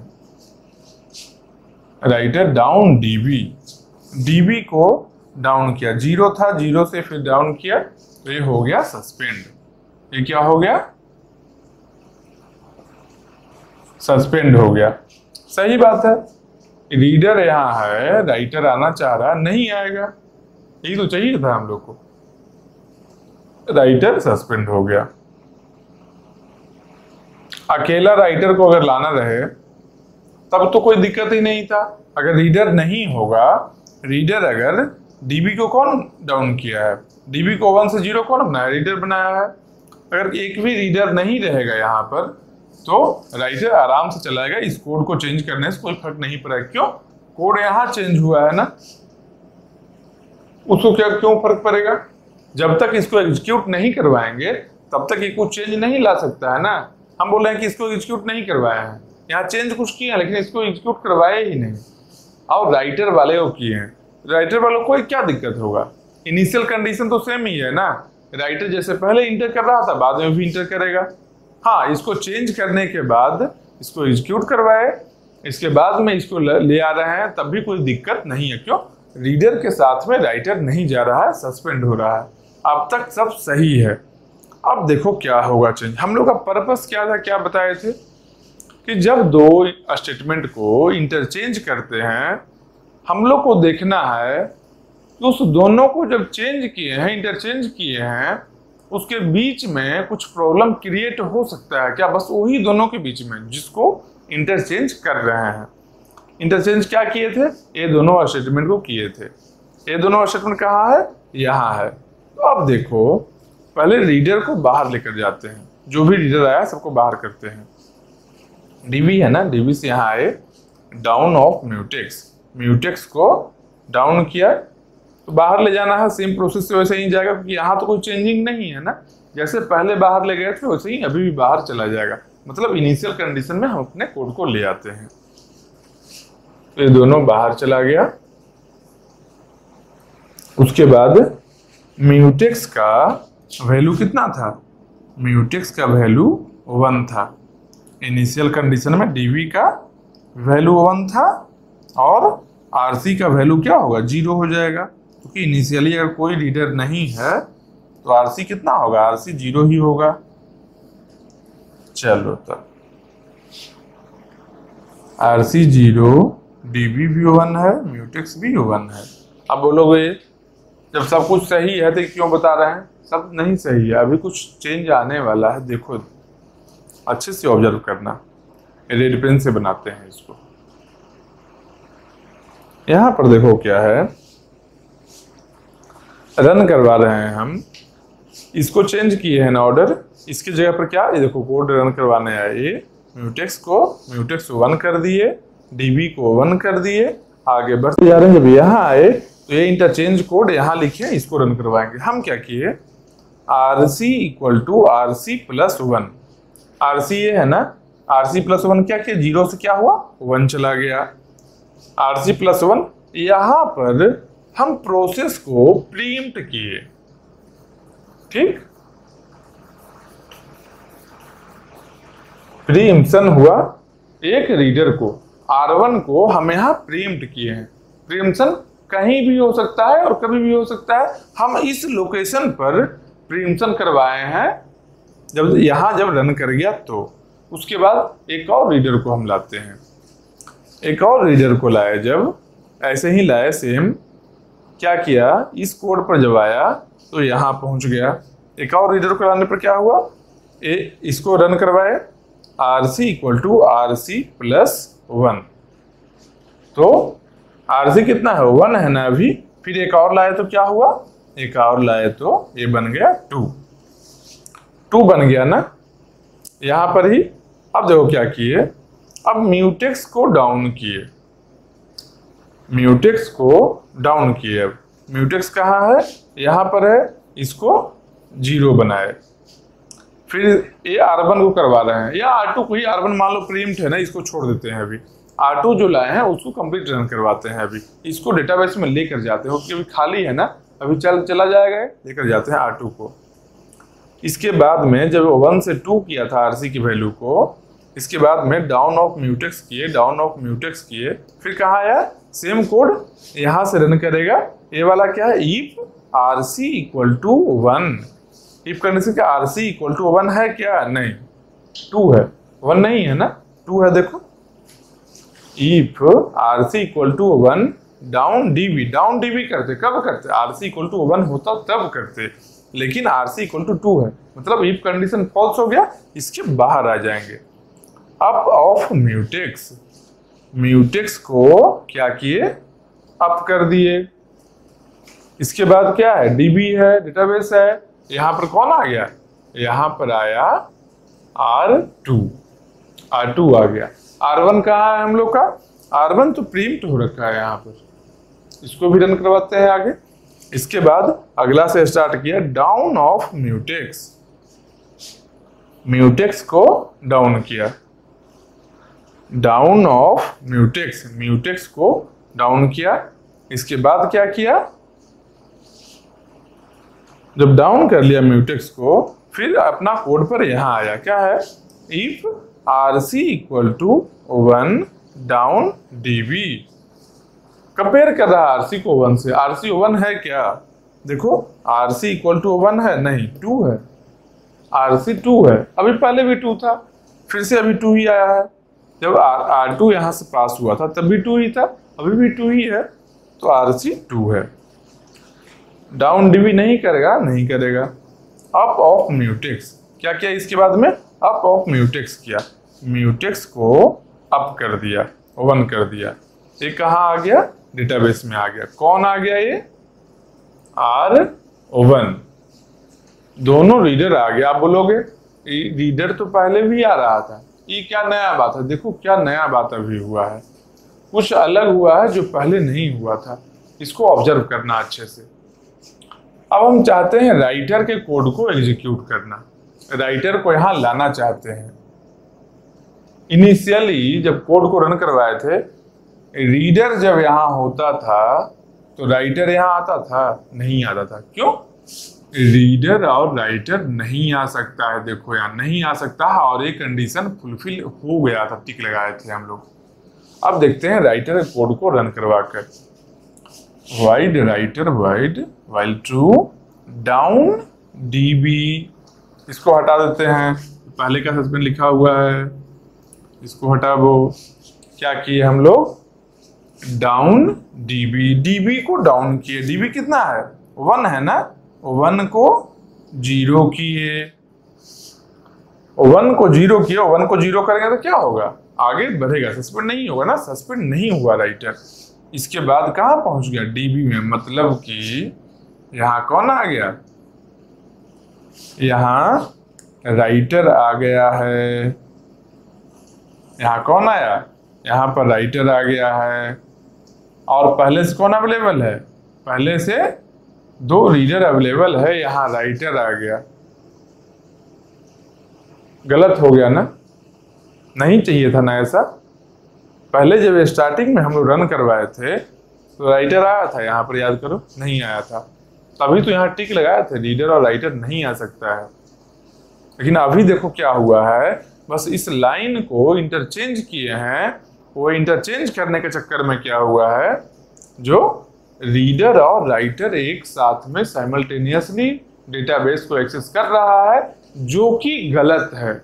राइटर डाउन डीबी, डीबी को डाउन किया, 0 था, 0 से फिर डाउन किया, तो ये हो गया सस्पेंड। ये क्या हो गया, सस्पेंड हो गया। सही बात है, रीडर यहाँ है, राइटर आना चाह रहा, नहीं आएगा, यही तो चाहिए था हम लोग को। राइटर सस्पेंड हो गया। अकेला राइटर को अगर लाना रहे तब तो कोई दिक्कत ही नहीं था। अगर रीडर नहीं होगा, रीडर अगर डीबी को कौन डाउन किया है, डीबी को 1 से 0 कौन बनाया, रीडर बनाया है। अगर एक भी रीडर नहीं रहेगा यहाँ पर तो राइटर आराम से चलाएगा, इस कोड को चेंज करने से कोई फर्क नहीं पड़ेगा। क्यों, कोड यहाँ चेंज हुआ है ना, उसको क्या क्यों फर्क पड़ेगा। जब तक इसको एग्जीक्यूट नहीं करवाएंगे तब तक ये कुछ चेंज नहीं ला सकता है ना। हम बोल रहे हैं कि इसको एग्जीक्यूट नहीं करवाया है, यहाँ चेंज कुछ किया लेकिन इसको एग्जीक्यूट करवाए ही नहीं, और राइटर वाले को किए हैं। राइटर वालों को क्या दिक्कत होगा, इनिशियल कंडीशन तो सेम ही है ना। राइटर जैसे पहले इंटर कर रहा था बाद में भी इंटर करेगा। हाँ, इसको चेंज करने के बाद इसको एग्जीक्यूट करवाए, इसके बाद में इसको ले आ रहे हैं, तब भी कोई दिक्कत नहीं है। क्यों, रीडर के साथ में राइटर नहीं जा रहा है, सस्पेंड हो रहा है। अब तक सब सही है। अब देखो क्या होगा चेंज। हम लोग का पर्पस क्या था, क्या बताए थे कि जब दो स्टेटमेंट को इंटरचेंज करते हैं, हम लोग को देखना है कि उस दोनों को जब चेंज किए हैं, इंटरचेंज किए हैं, उसके बीच में कुछ प्रॉब्लम क्रिएट हो सकता है क्या, बस वही दोनों के बीच में जिसको इंटरचेंज कर रहे हैं। इंटरचेंज क्या किए थे, ये दोनों स्टेटमेंट को किए थे। ये दोनों स्टेटमेंट कहाँ है, यहाँ है। तो अब देखो, पहले रीडर को बाहर लेकर जाते हैं, जो भी रीडर आया सबको बाहर करते हैं। डीबी है ना, डीबी से यहाँ आए, डाउन ऑफ म्यूटेक्स, म्यूटेक्स को डाउन किया तो बाहर ले जाना है। सेम प्रोसेस से वैसे ही जाएगा, क्योंकि यहाँ तो कोई चेंजिंग नहीं है ना, जैसे पहले बाहर ले गए थे वैसे ही अभी भी बाहर चला जाएगा। मतलब इनिशियल कंडीशन में हम अपने कोड को ले आते हैं। तो ये दोनों बाहर चला गया। उसके बाद म्यूटेक्स का वैल्यू कितना था, म्यूटेक्स का वैल्यू 1 था। इनिशियल कंडीशन में डीवी का वैल्यू 1 था और आरसी का वैल्यू क्या होगा, 0 हो जाएगा, क्योंकि इनिशियली अगर कोई रीडर नहीं है तो आरसी कितना होगा, आरसी 0 ही होगा। चलो तब आरसी 0, डीबी भी 1 है, म्यूटेक्स भी 1 है। अब बोलोगे जब सब कुछ सही है तो क्यों बता रहे हैं, सब नहीं सही है, अभी कुछ चेंज आने वाला है। देखो अच्छे से ऑब्जर्व करना, रेड पेन से बनाते हैं इसको। यहां पर देखो क्या है, रन करवा रहे हैं हम, इसको चेंज किए हैं ना ऑर्डर, इसकी जगह पर क्या, ये देखो कोड रन करवाने आए, म्यूटेक्स को म्यूटेक्स 1 कर दिए, डीबी को 1 कर दिए, आगे बढ़ते जा रहे हैं। जब यहाँ आए तो ये इंटरचेंज कोड यहाँ लिखे, इसको रन करवाएंगे। हम क्या किए, RC equal to RC plus 1, RC ये है ना, आरसी प्लस 1 क्या किया, 0 से क्या हुआ 1 चला गया, आरसी प्लस 1। यहां पर हम प्रोसेस को प्रीएम्प्ट किए, ठीक, प्रीएम्प्शन हुआ। एक रीडर को R1 को हम यहां प्रीएम्प्ट किए हैं। प्रीएम्प्शन कहीं भी हो सकता है और कभी भी हो सकता है, हम इस लोकेशन पर प्रीएम्प्शन करवाए हैं। जब यहां जब रन कर गया तो उसके बाद एक और रीडर को हम लाते हैं, एक और रीडर को लाए, जब ऐसे ही लाए सेम, क्या किया, इस कोड पर जब आया तो यहाँ पहुंच गया। एक और रीडर को लाने पर क्या हुआ, इसको रन करवाए, RC equal to RC plus 1, तो आरसी कितना है 1 है ना अभी। फिर एक और लाए तो क्या हुआ, एक और लाए तो ये बन गया 2 बन गया ना यहाँ पर ही। अब देखो क्या किए, अब म्यूटेक्स को डाउन किए, म्यूटेक्स को डाउन किए। अब म्यूटेक्स कहाँ है, यहाँ पर है, इसको 0 बनाए। फिर ये R1 को करवा रहे हैं, या R2 को ही, R1 मान लो प्रीएम्प्ट है ना, इसको छोड़ देते हैं। अभी R2 जो लाए हैं उसको कंप्लीट रन करवाते हैं। अभी इसको डेटाबेस में लेकर जाते हैं, क्योंकि अभी खाली है ना, अभी चला जाएगा, लेकर जाते हैं R2 को। इसके बाद में जब 1 से 2 किया था आरसी की वैल्यू को, इसके बाद में डाउन ऑफ म्यूटेक्स किए, डाउन ऑफ म्यूटेक्स किए, फिर कहाँ आया, सेम कोड यहाँ से रन करेगा। ये वाला क्या है, if RC equal to 1, if condition का आरसी इक्वल टू 1 है क्या, नहीं 2 है, 1 नहीं है ना, 2 है। देखो if RC equal to 1 down DB करते, कब करते, आरसी इक्वल टू 1 होता तब करते, लेकिन आरसी इक्वल टू 2 है, मतलब इफ कंडीशन फॉल्स हो गया, इसके बाहर आ जाएंगे। अप ऑफ म्यूटेक्स, म्यूटेक्स को क्या किए, अप कर दिए। इसके बाद क्या है, डीबी है, डेटाबेस है, यहां पर कौन आ गया, यहां पर आया R2 आ गया। R1 कहाँ है हम लोग का, R1 तो प्रीएम्प्ट हो रखा है यहाँ पर, इसको भी रन करवाते हैं आगे। इसके बाद अगला से स्टार्ट किया, डाउन ऑफ म्यूटेक्स, म्यूटेक्स को डाउन किया, डाउन ऑफ म्यूटेक्स, म्यूटेक्स को डाउन किया। इसके बाद क्या किया, जब डाउन कर लिया म्यूटेक्स को, फिर अपना कोड पर यहां आया, क्या है, if RC equal to 1 down DB, compare कर रहा है आरसी को 1 से। आरसी 1 है क्या, देखो आरसी इक्वल टू 1 है, नहीं 2 है, आरसी 2 है, अभी पहले भी 2 था, फिर से अभी 2 ही आया है। जब R2 यहाँ से पास हुआ था तब भी 2 ही था, अभी भी 2 ही है, तो आरसी 2 है। डाउन डीबी नहीं करेगा, नहीं करेगा। अप ऑफ म्यूटेक्स, क्या किया इसके बाद में? अप ऑफ म्यूटेक्स किया, म्यूटेक्स को अप कर दिया, 1 कर दिया। ये कहाँ आ गया? डेटाबेस में आ गया। कौन आ गया? ये R1, दोनों रीडर आ गया। आप बोलोगे रीडर तो पहले भी आ रहा था, ये क्या नया बात है? देखो क्या नया बात अभी हुआ है, कुछ अलग हुआ है जो पहले नहीं हुआ था। इसको ऑब्जर्व करना अच्छे से। अब हम चाहते हैं राइटर के कोड को एग्जीक्यूट करना, राइटर को यहाँ लाना चाहते हैं। इनिशियली जब कोड को रन करवाए थे, रीडर जब यहाँ होता था तो राइटर यहाँ आता था? नहीं आता था। क्यों? रीडर और राइटर नहीं आ सकता है। देखो यहाँ नहीं आ सकता है, और एक कंडीशन फुलफिल हो गया था, टिक लगाए थे हम लोग। अब देखते हैं राइटर के कोड को रन करवा कर। Wide writer wide while true down DB, इसको हटा देते हैं, पहले का सस्पेंड लिखा हुआ है, इसको हटा। वो क्या किए हम लोग? डाउन डीबी, डीबी को डाउन किए। डीबी कितना है? 1 है ना, 1 को 0 किए, 1 को 0 किए। 1 को 0 करेंगे तो क्या होगा? आगे बढ़ेगा, सस्पेंड नहीं होगा ना, सस्पेंड नहीं हुआ राइटर। इसके बाद कहाँ पहुंच गया? डीबी में, मतलब कि यहाँ कौन आ गया? यहाँ राइटर आ गया है। यहाँ कौन आया? यहाँ पर राइटर आ गया है। और पहले से कौन अवेलेबल है? पहले से 2 रीडर अवेलेबल है, यहाँ राइटर आ गया। गलत हो गया ना, नहीं चाहिए था ना ऐसा। पहले जब स्टार्टिंग में हम लोग रन करवाए थे तो राइटर आया था, यहाँ पर याद करो, नहीं आया था। तभी तो यहाँ टिक लगाए थे, रीडर और राइटर नहीं आ सकता है। लेकिन अभी देखो क्या हुआ है, बस इस लाइन को इंटरचेंज किए हैं। वो इंटरचेंज करने के चक्कर में क्या हुआ है, जो रीडर और राइटर एक साथ में साइमल्टेनियसली डेटाबेस को एक्सेस कर रहा है, जो कि गलत है।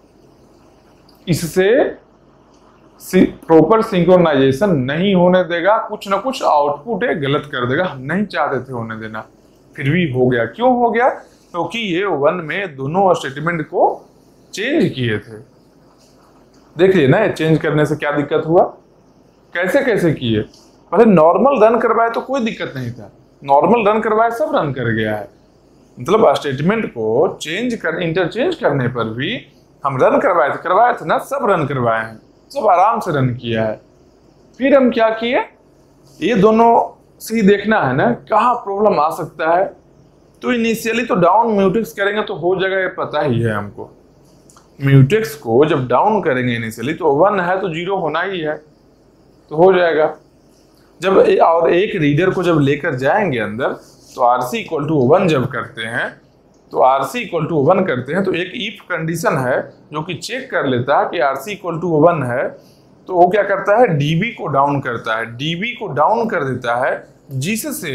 इससे प्रॉपर सिंक्रोनाइजेशन नहीं होने देगा, कुछ ना कुछ आउटपुट है गलत कर देगा। हम नहीं चाहते थे होने देना, फिर भी हो गया। क्यों हो गया? क्योंकि ये 1 में दोनों स्टेटमेंट को चेंज किए थे। देखिए ना, चेंज करने से क्या दिक्कत हुआ, कैसे कैसे किए। पहले नॉर्मल रन करवाए तो कोई दिक्कत नहीं था, नॉर्मल रन करवाए सब रन कर गया है। मतलब स्टेटमेंट को इंटरचेंज करने पर भी हम रन करवाए थे ना, सब रन करवाए हैं, सब आराम से रन किया है। फिर हम क्या किए, ये दोनों से ही देखना है ना कहाँ प्रॉब्लम आ सकता है। तो इनिशियली तो डाउन म्यूटेक्स करेंगे तो हो जाएगा, ये पता ही है हमको। म्यूटेक्स को जब डाउन करेंगे इनिशियली तो 1 है तो 0 होना ही है, तो हो जाएगा। जब और एक रीडर को जब लेकर जाएंगे अंदर तो RC = 1 जब करते हैं, तो RC = 1 करते हैं तो एक इफ कंडीशन है जो कि चेक कर लेता है कि RC = 1 है। तो वो क्या करता है, DB को डाउन करता है, DB को डाउन कर देता है, जिससे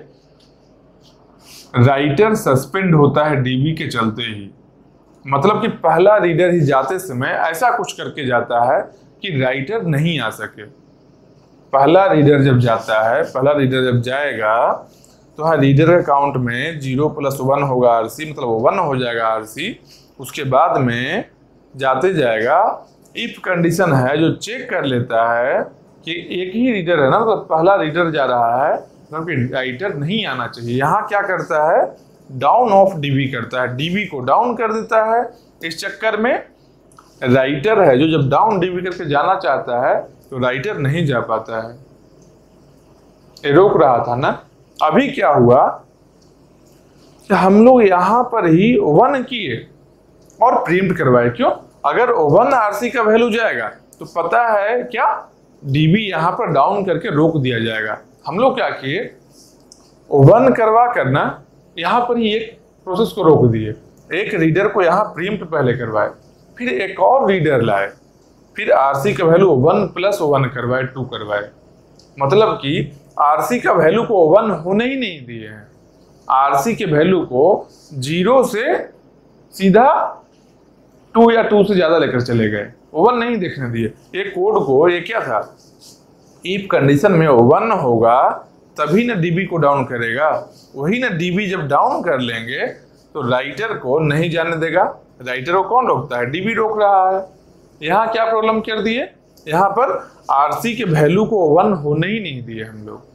राइटर सस्पेंड होता है DB के चलते ही। मतलब कि पहला रीडर ही जाते समय ऐसा कुछ करके जाता है कि राइटर नहीं आ सके। पहला रीडर जब जाता है, पहला रीडर जब जाएगा तो हाँ, रीडर के अकाउंट में 0 + 1 होगा RC, मतलब 1 हो जाएगा RC। उसके बाद में जाते जाएगा, इफ कंडीशन है जो चेक कर लेता है कि एक ही रीडर है ना, तो पहला रीडर जा रहा है, क्योंकि राइटर नहीं आना चाहिए। यहाँ क्या करता है, डाउन ऑफ DB करता है, DB को डाउन कर देता है। इस चक्कर में राइटर है जो जब डाउन DB करके जाना चाहता है तो राइटर नहीं जा पाता है, ये रोक रहा था ना। अभी क्या हुआ कि हम लोग यहाँ पर ही 1 किए और प्रिंट करवाए। क्यों? अगर 1 RC का वैल्यू जाएगा तो पता है क्या, DB यहाँ पर डाउन करके रोक दिया जाएगा। हम लोग क्या किए, 1 करवा करना यहाँ पर ही एक प्रोसेस को रोक दिए, एक रीडर को यहाँ प्रिंट पहले करवाए, फिर एक और रीडर लाए, फिर RC का वैल्यू 1 + 1 करवाए, 2 करवाए। मतलब कि RC का वैल्यू को 1 होने ही नहीं दिए हैं, RC के वैल्यू को 0 से सीधा 2 या 2 से ज्यादा लेकर चले गए, 1 नहीं देखने दिए। ये कोड को, ये क्या था, इफ कंडीशन में 1 होगा तभी ना डीबी को डाउन करेगा, वही ना डीबी जब डाउन कर लेंगे तो राइटर को नहीं जाने देगा। राइटर को कौन रोकता है, डीबी रोक रहा है। यहाँ क्या प्रॉब्लम कर दिए, यहाँ पर आरसी के वैल्यू को 1 होने ही नहीं दिए हम लोग,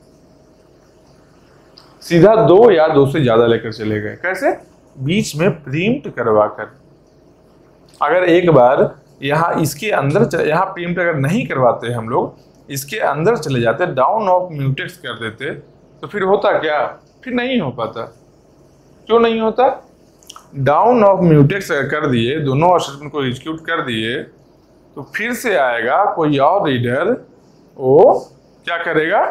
सीधा 2 या 2 से ज्यादा लेकर चले गए। कैसे, बीच में प्रिंट करवा कर। अगर एक बार यहाँ इसके अंदर, यहाँ प्रिंट अगर नहीं करवाते हम लोग, इसके अंदर चले जाते, डाउन ऑफ म्यूटेक्स कर देते, तो फिर होता क्या, फिर नहीं हो पाता। क्यों नहीं होता, डाउन ऑफ म्यूटेक्स अगर कर दिए, दोनों स्टेटमेंट को एग्जीक्यूट कर दिए, तो फिर से आएगा कोई और रीडर, वो क्या करेगा,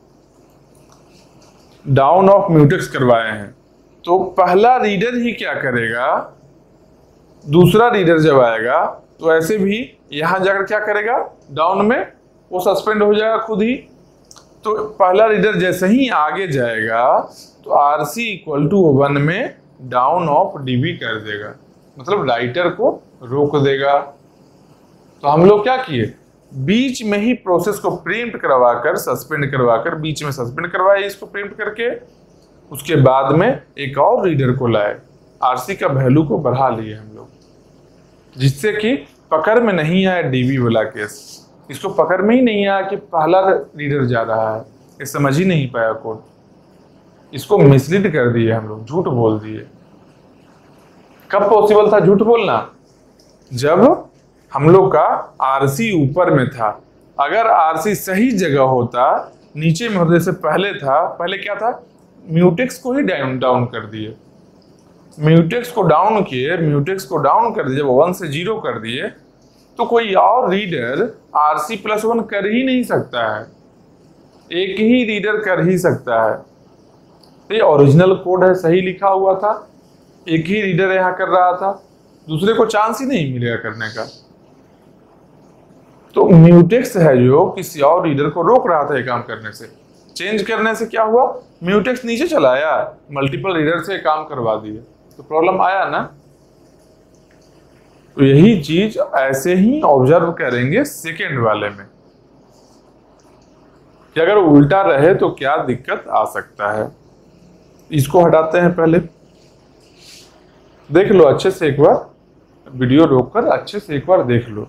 डाउन ऑफ म्यूटेक्स करवाए हैं तो पहला रीडर ही क्या करेगा, दूसरा रीडर जब आएगा तो ऐसे भी यहां जाकर क्या करेगा, डाउन में वो सस्पेंड हो जाएगा खुद ही। तो पहला रीडर जैसे ही आगे जाएगा तो आरसी इक्वल टू 1 में डाउन ऑफ डीबी कर देगा, मतलब राइटर को रोक देगा। तो हम लोग क्या किए, बीच में ही प्रोसेस को प्रिंट करवाकर, सस्पेंड करवाकर, बीच में सस्पेंड करवाए इसको प्रिंट करके, उसके बाद में एक और रीडर को लाए, आरसी का वैल्यू को बढ़ा लिए हम लोग, जिससे कि पकड़ में नहीं आया डीबी वाला केस। इसको पकड़ में ही नहीं आया कि पहला रीडर जा रहा है, ये समझ ही नहीं पाया कोड, इसको मिसलीड कर दिए हम लोग, झूठ बोल दिए। कब पॉसिबल था झूठ बोलना, जब हम लोग का आरसी ऊपर में था। अगर आरसी सही जगह होता, नीचे में होने से पहले था, पहले क्या था, म्यूटेक्स को ही डाउन कर दिए, म्यूटेक्स को डाउन किए, म्यूटेक्स को डाउन कर दिए, जब 1 से 0 कर दिए, तो कोई और रीडर RC+1 कर ही नहीं सकता है, एक ही रीडर कर ही सकता है। ये ओरिजिनल कोड है, सही लिखा हुआ था, एक ही रीडर यहाँ कर रहा था, दूसरे को चांस ही नहीं मिलेगा करने का। तो म्यूटेक्स है जो किसी और रीडर को रोक रहा था ये काम करने से। चेंज करने से क्या हुआ, म्यूटेक्स नीचे चला आया, मल्टीपल रीडर से काम करवा दिए, तो प्रॉब्लम आया ना। तो यही चीज ऐसे ही ऑब्जर्व करेंगे सेकेंड वाले में कि अगर उल्टा रहे तो क्या दिक्कत आ सकता है। इसको हटाते हैं, पहले देख लो अच्छे से, एक बार वीडियो रोककर अच्छे से एक बार देख लो,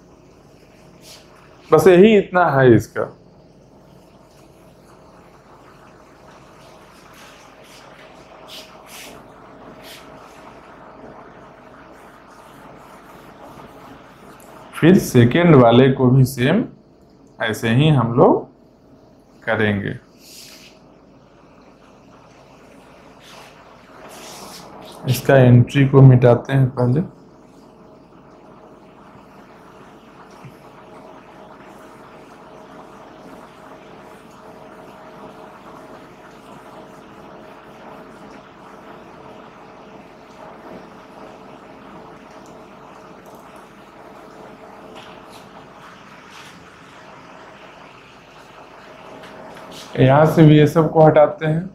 बस यही इतना है इसका। फिर सेकेंड वाले को भी सेम ऐसे ही हम लोग करेंगे। इसका एंट्री को मिटाते हैं पहले। यहां से भी ये सब को हटाते हैं।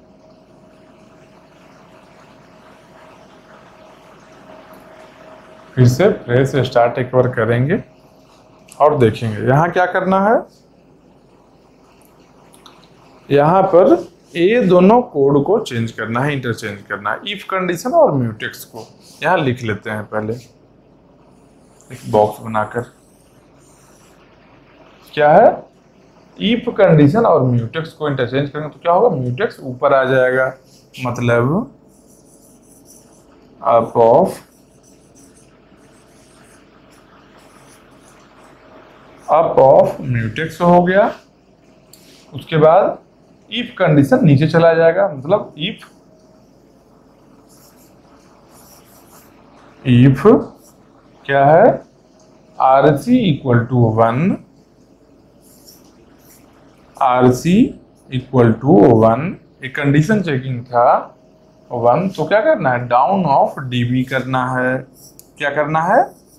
फिर से फ्रेश स्टार्ट एक बार करेंगे और देखेंगे यहाँ क्या करना है। यहाँ पर ये दोनों कोड को चेंज करना है, इंटरचेंज करना है, इफ कंडीशन और म्यूटेक्स को यहाँ लिख लेते हैं पहले एक बॉक्स बनाकर। क्या है, इफ कंडीशन और म्यूटेक्स को इंटरचेंज करेंगे तो क्या होगा, म्यूटेक्स ऊपर आ जाएगा, मतलब अप ऑफ म्यूटेक्स हो गया। उसके बाद इफ कंडीशन नीचे चला जाएगा, मतलब इफ क्या है, RC equal to 1, RC equal to 1, एक कंडीशन चेकिंग था 1, तो क्या करना है, डाउन ऑफ DB करना है। क्या करना है,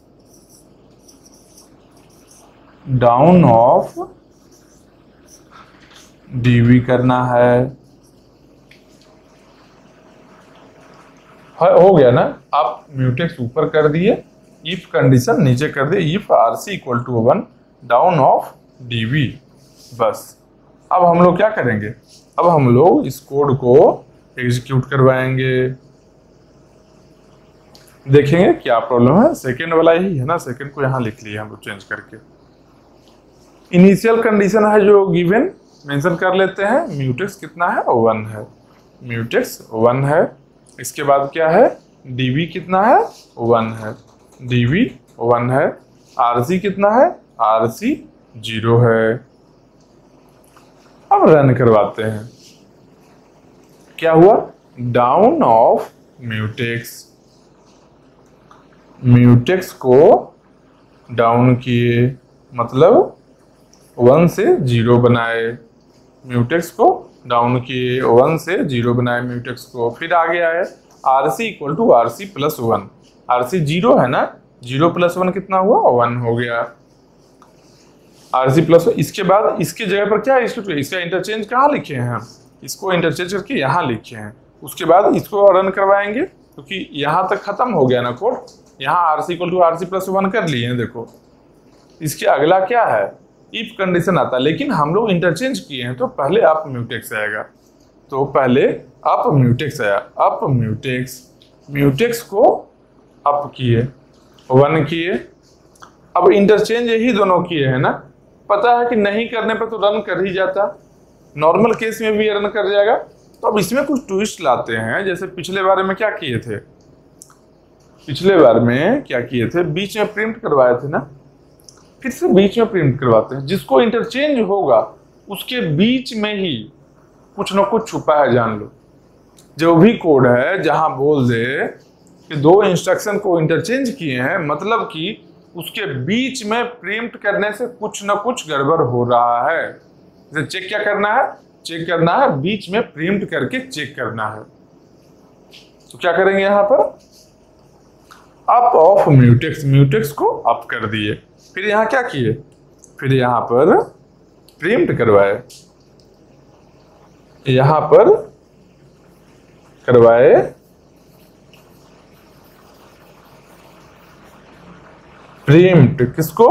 डाउन ऑफ DB करना है। हो गया ना। आप म्यूटेक्स ऊपर कर दिए, इफ कंडीशन नीचे कर दिए, if RC equal to 1 down of DV. बस अब हम लोग क्या करेंगे, अब हम लोग इस कोड को एग्जीक्यूट करवाएंगे, देखेंगे क्या प्रॉब्लम है। सेकेंड वाला ही है ना, सेकेंड को यहाँ लिख लिए हम लोग चेंज करके। इनिशियल कंडीशन है जो गिवन, मेंशन कर लेते हैं। म्यूटेक्स कितना है, 1 है, म्यूटेक्स 1 है। इसके बाद क्या है, डीवी कितना है, 1 है, डीवी 1 है। आरसी कितना है, आरसी 0 है। अब रन करवाते हैं, क्या हुआ, डाउन ऑफ म्यूटेक्स, म्यूटेक्स को डाउन किए, मतलब 1 से 0 बनाए, म्यूटेक्स को डाउन किए, 1 से 0 बनाए म्यूटेक्स को। फिर आगे आए RC equal to RC plus 1, RC 0 है ना, 0 प्लस 1 कितना हुआ, 1 हो गया, आरसी प्लस 1। इसके बाद इसके जगह पर क्या है, इसका इंटरचेंज कहाँ लिखे हैं हम, इसको इंटरचेंज करके यहाँ लिखे हैं। उसके बाद इसको रन करवाएंगे, क्योंकि यहाँ तक खत्म हो गया ना कोड, यहाँ RC equal to RC plus 1 कर लिए हैं। देखो इसके अगला क्या है, इफ कंडीशन आता है, लेकिन हम लोग इंटरचेंज किए हैं तो पहले अप म्यूटेक्स आएगा। तो पहले अप म्यूटेक्स आया, अप म्यूटेक्स, म्यूटेक्स को अप किए, 1 किए। अब इंटरचेंज यही दोनों किए हैं ना, पता है कि नहीं करने पर तो रन कर ही जाता, नॉर्मल केस में भी रन कर जाएगा। तो अब इसमें कुछ ट्विस्ट लाते हैं, जैसे पिछले बार में क्या किए थे, पिछले बार में क्या किए थे, बीच में प्रिंट करवाए थे ना, फिर से बीच में प्रिंट करवाते हैं। जिसको इंटरचेंज होगा उसके बीच में ही कुछ ना कुछ छुपा है, जान लो। जो भी कोड है जहां बोल दे कि 2 इंस्ट्रक्शन को इंटरचेंज किए हैं, मतलब कि उसके बीच में प्रिंट करने से कुछ ना कुछ गड़बड़ हो रहा है। इसे चेक क्या करना है, चेक करना है, बीच में प्रिंट करके चेक करना है। तो क्या करेंगे, यहां पर अप ऑफ म्यूटेक्स, म्यूटेक्स को अप कर दिए। फिर यहाँ क्या किए, फिर यहाँ पर प्रिंट करवाए, यहाँ पर करवाए प्रिंट, किसको,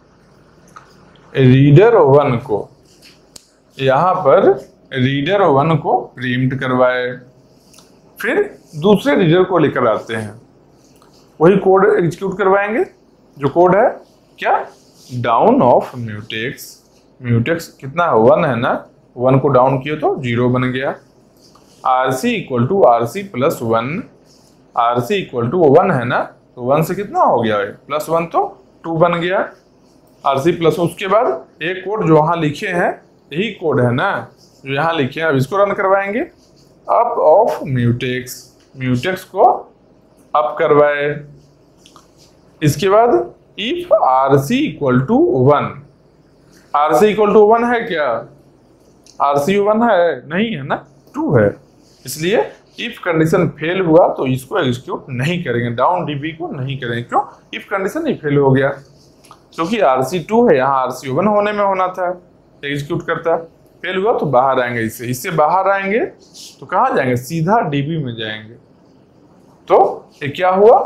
रीडर 1 को, यहाँ पर रीडर 1 को प्रिंट करवाए। फिर दूसरे रीडर को लेकर आते हैं, वही कोड एग्जीक्यूट करवाएंगे। जो कोड है क्या, डाउन ऑफ म्यूटेक्स, म्यूटेक्स कितना है, 1 है ना, 1 को डाउन किए तो 0 बन गया। RC equal to RC plus 1, RC equal to 1 है ना, तो 1 से कितना हो गया, प्लस 1 तो 2 बन गया, आरसी प्लस। उसके बाद एक कोड जो वहाँ लिखे हैं, यही कोड है ना जो यहाँ लिखे हैं, अब इसको रन करवाएंगे। अप ऑफ म्यूटेक्स, म्यूटेक्स को अप करवाए। इसके बाद if RC equal to 1, RC equal to 1 है क्या, आरसी 1 है नहीं है ना, 2 है, इसलिए इफ कंडीशन फेल हुआ तो इसको एग्जीक्यूट नहीं करेंगे, डाउन डीबी को नहीं करेंगे। क्यों, इफ कंडीशन ही फेल हो गया, क्योंकि आरसी 2 है, यहाँ आरसी 1 होने में होना था, एग्जीक्यूट करता। फेल हुआ तो बाहर आएंगे, इससे बाहर आएंगे तो कहाँ जाएंगे, सीधा डीबी में जाएंगे। तो ये क्या हुआ,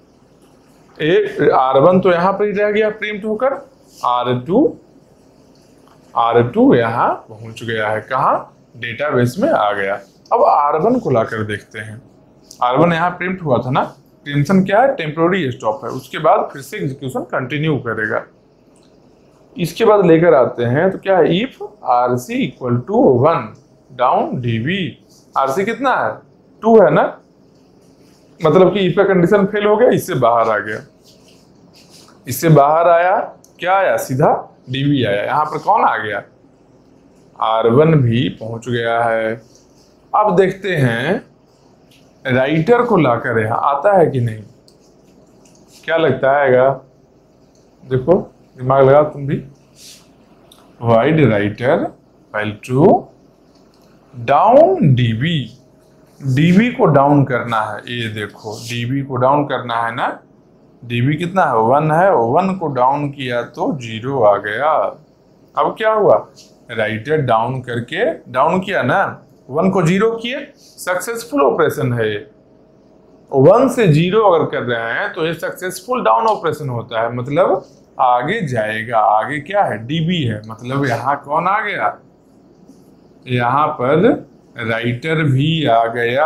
R1 तो यहाँ पर ही रह गया प्रिंट होकर, R2 यहाँ पहुंच गया है, कहाँ, डेटाबेस में आ गया। अब R1 को लाकर देखते हैं, R1 यहाँ प्रिंट हुआ था ना, प्रिंटन क्या है, टेम्पोररी स्टॉप है, उसके बाद फिर से एग्जीक्यूशन कंटिन्यू करेगा। इसके बाद लेकर आते हैं तो क्या है, if RC equal to 1 down DB, RC कितना है, 2 है ना, मतलब कि इफ का कंडीशन फेल हो गया, इससे बाहर आ गया, इससे बाहर आया, क्या आया, सीधा डीबी आया। यहाँ पर कौन आ गया, R1 भी पहुंच गया है। अब देखते हैं राइटर को लाकर यहाँ आता है कि नहीं, क्या लगता है आएगा, देखो दिमाग लगा तुम भी। Wide writer file to down DB, DB को डाउन करना है, ये देखो डीबी को डाउन करना है ना, डीबी कितना है, 1 है, 1 को डाउन किया तो 0 आ गया। अब क्या हुआ, राइटर डाउन करके, डाउन किया ना, 1 को 0 किए, सक्सेसफुल ऑपरेशन है ये, 1 से 0 अगर कर रहे हैं तो ये सक्सेसफुल डाउन ऑपरेशन होता है, मतलब आगे जाएगा। आगे क्या है, डीबी है, मतलब यहाँ कौन आ गया, यहाँ पर राइटर भी आ गया।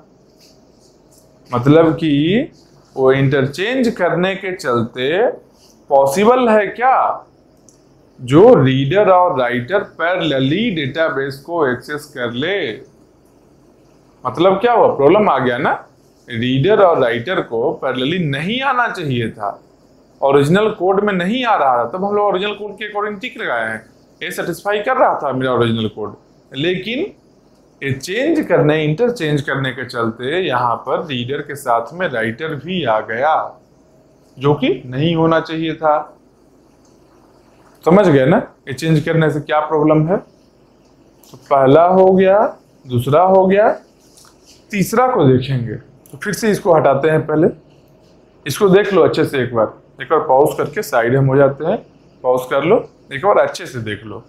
मतलब कि वो इंटरचेंज करने के चलते पॉसिबल है क्या, जो रीडर और राइटर पैरेलली डेटाबेस को एक्सेस कर ले। मतलब क्या हुआ, प्रॉब्लम आ गया ना, रीडर और राइटर को पैरेलली नहीं आना चाहिए था, ओरिजिनल कोड में नहीं आ रहा था, तब हम लोग ओरिजिनल कोड के अकॉर्डिंग टिक लगाए हैं, ये सेटिस्फाई कर रहा था मेरा ओरिजिनल कोड। लेकिन ये चेंज करने, इंटरचेंज करने के चलते यहाँ पर रीडर के साथ में राइटर भी आ गया, जो कि नहीं होना चाहिए था। समझ गए ना, ये चेंज करने से क्या प्रॉब्लम है। तो पहला हो गया, दूसरा हो गया, तीसरा को देखेंगे। तो फिर से इसको हटाते हैं, पहले इसको देख लो अच्छे से, एक बार पॉज करके साइड हम हो जाते हैं, पॉज कर लो, एक बार अच्छे से देख लो।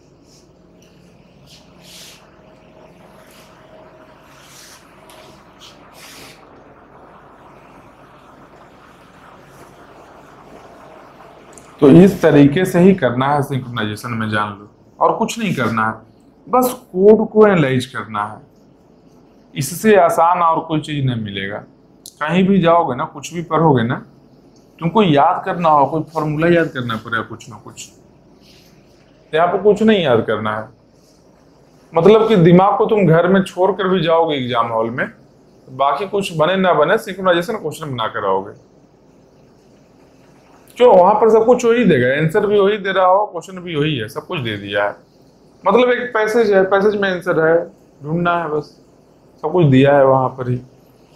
तो इस तरीके से ही करना है सिंक्रोनाइजेशन में, जान लो, और कुछ नहीं करना है, बस कोड को एनालाइज करना है। इससे आसान और कोई चीज नहीं मिलेगा। कहीं भी जाओगे ना, कुछ भी पढ़ोगे ना, तुमको याद करना हो, कोई फॉर्मूला याद करना पड़ेगा कुछ ना कुछ, यहाँ पे कुछ नहीं याद करना है। मतलब कि दिमाग को तुम घर में छोड़ कर भी जाओगे एग्जाम हॉल में, बाकी कुछ बने ना बने सिंक्रोनाइजेशन क्वेश्चन बना कर आओगे। क्यों, वहां पर सब कुछ वही देगा, आंसर भी वही दे रहा हो, क्वेश्चन भी वही है, सब कुछ दे दिया है। मतलब एक पैसेज है, पैसेज में आंसर है, ढूंढना है बस, सब कुछ दिया है वहां पर ही।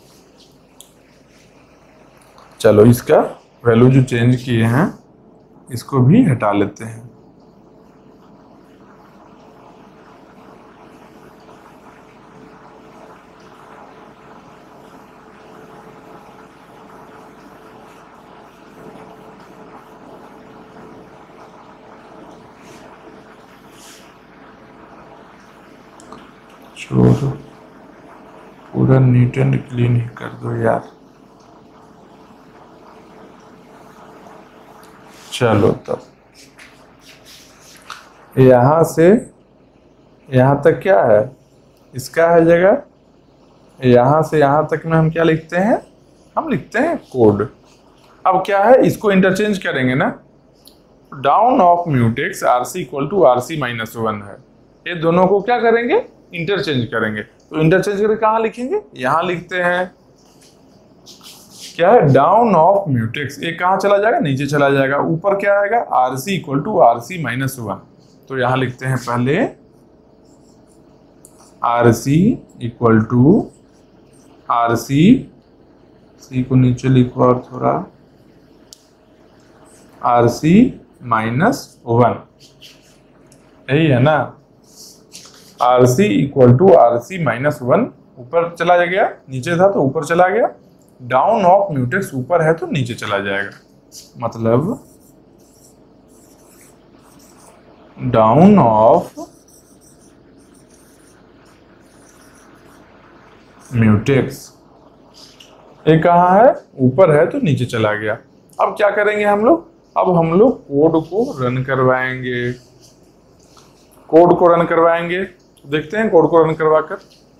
चलो इसका वैल्यू जो चेंज किए हैं इसको भी हटा लेते हैं। छोड़ो, पूरा नीट एंड क्लीन ही कर दो यार। चलो तब यहां से यहां तक क्या है, इसका है जगह, यहां से यहां तक में हम क्या लिखते हैं, हम लिखते हैं कोड। अब क्या है, इसको इंटरचेंज करेंगे ना, down of mutex RC equal to RC minus 1 है, ये दोनों को क्या करेंगे, इंटरचेंज करेंगे। तो इंटरचेंज करके कहाँ लिखेंगे, यहां लिखते हैं, क्या है, डाउन ऑफ म्यूटेक्स, ये कहाँ चला जाएगा, नीचे चला जाएगा, ऊपर क्या आएगा, RC equal to RC minus 1। तो यहां लिखते हैं पहले RC equal to RC, C को नीचे लिखो और थोड़ा, आरसी माइनस 1, यही है ना, RC equal to RC minus 1, ऊपर चला गया, नीचे था तो ऊपर चला गया, डाउन ऑफ म्यूटेक्स ऊपर है तो नीचे चला जाएगा, मतलब डाउन ऑफ म्यूटेक्स, ये कहाँ है, ऊपर है तो नीचे चला गया। अब क्या करेंगे हम लोग, अब हम लोग कोड को रन करवाएंगे, कोड को रन करवाएंगे। देखते हैं कोड को रन करवाकर,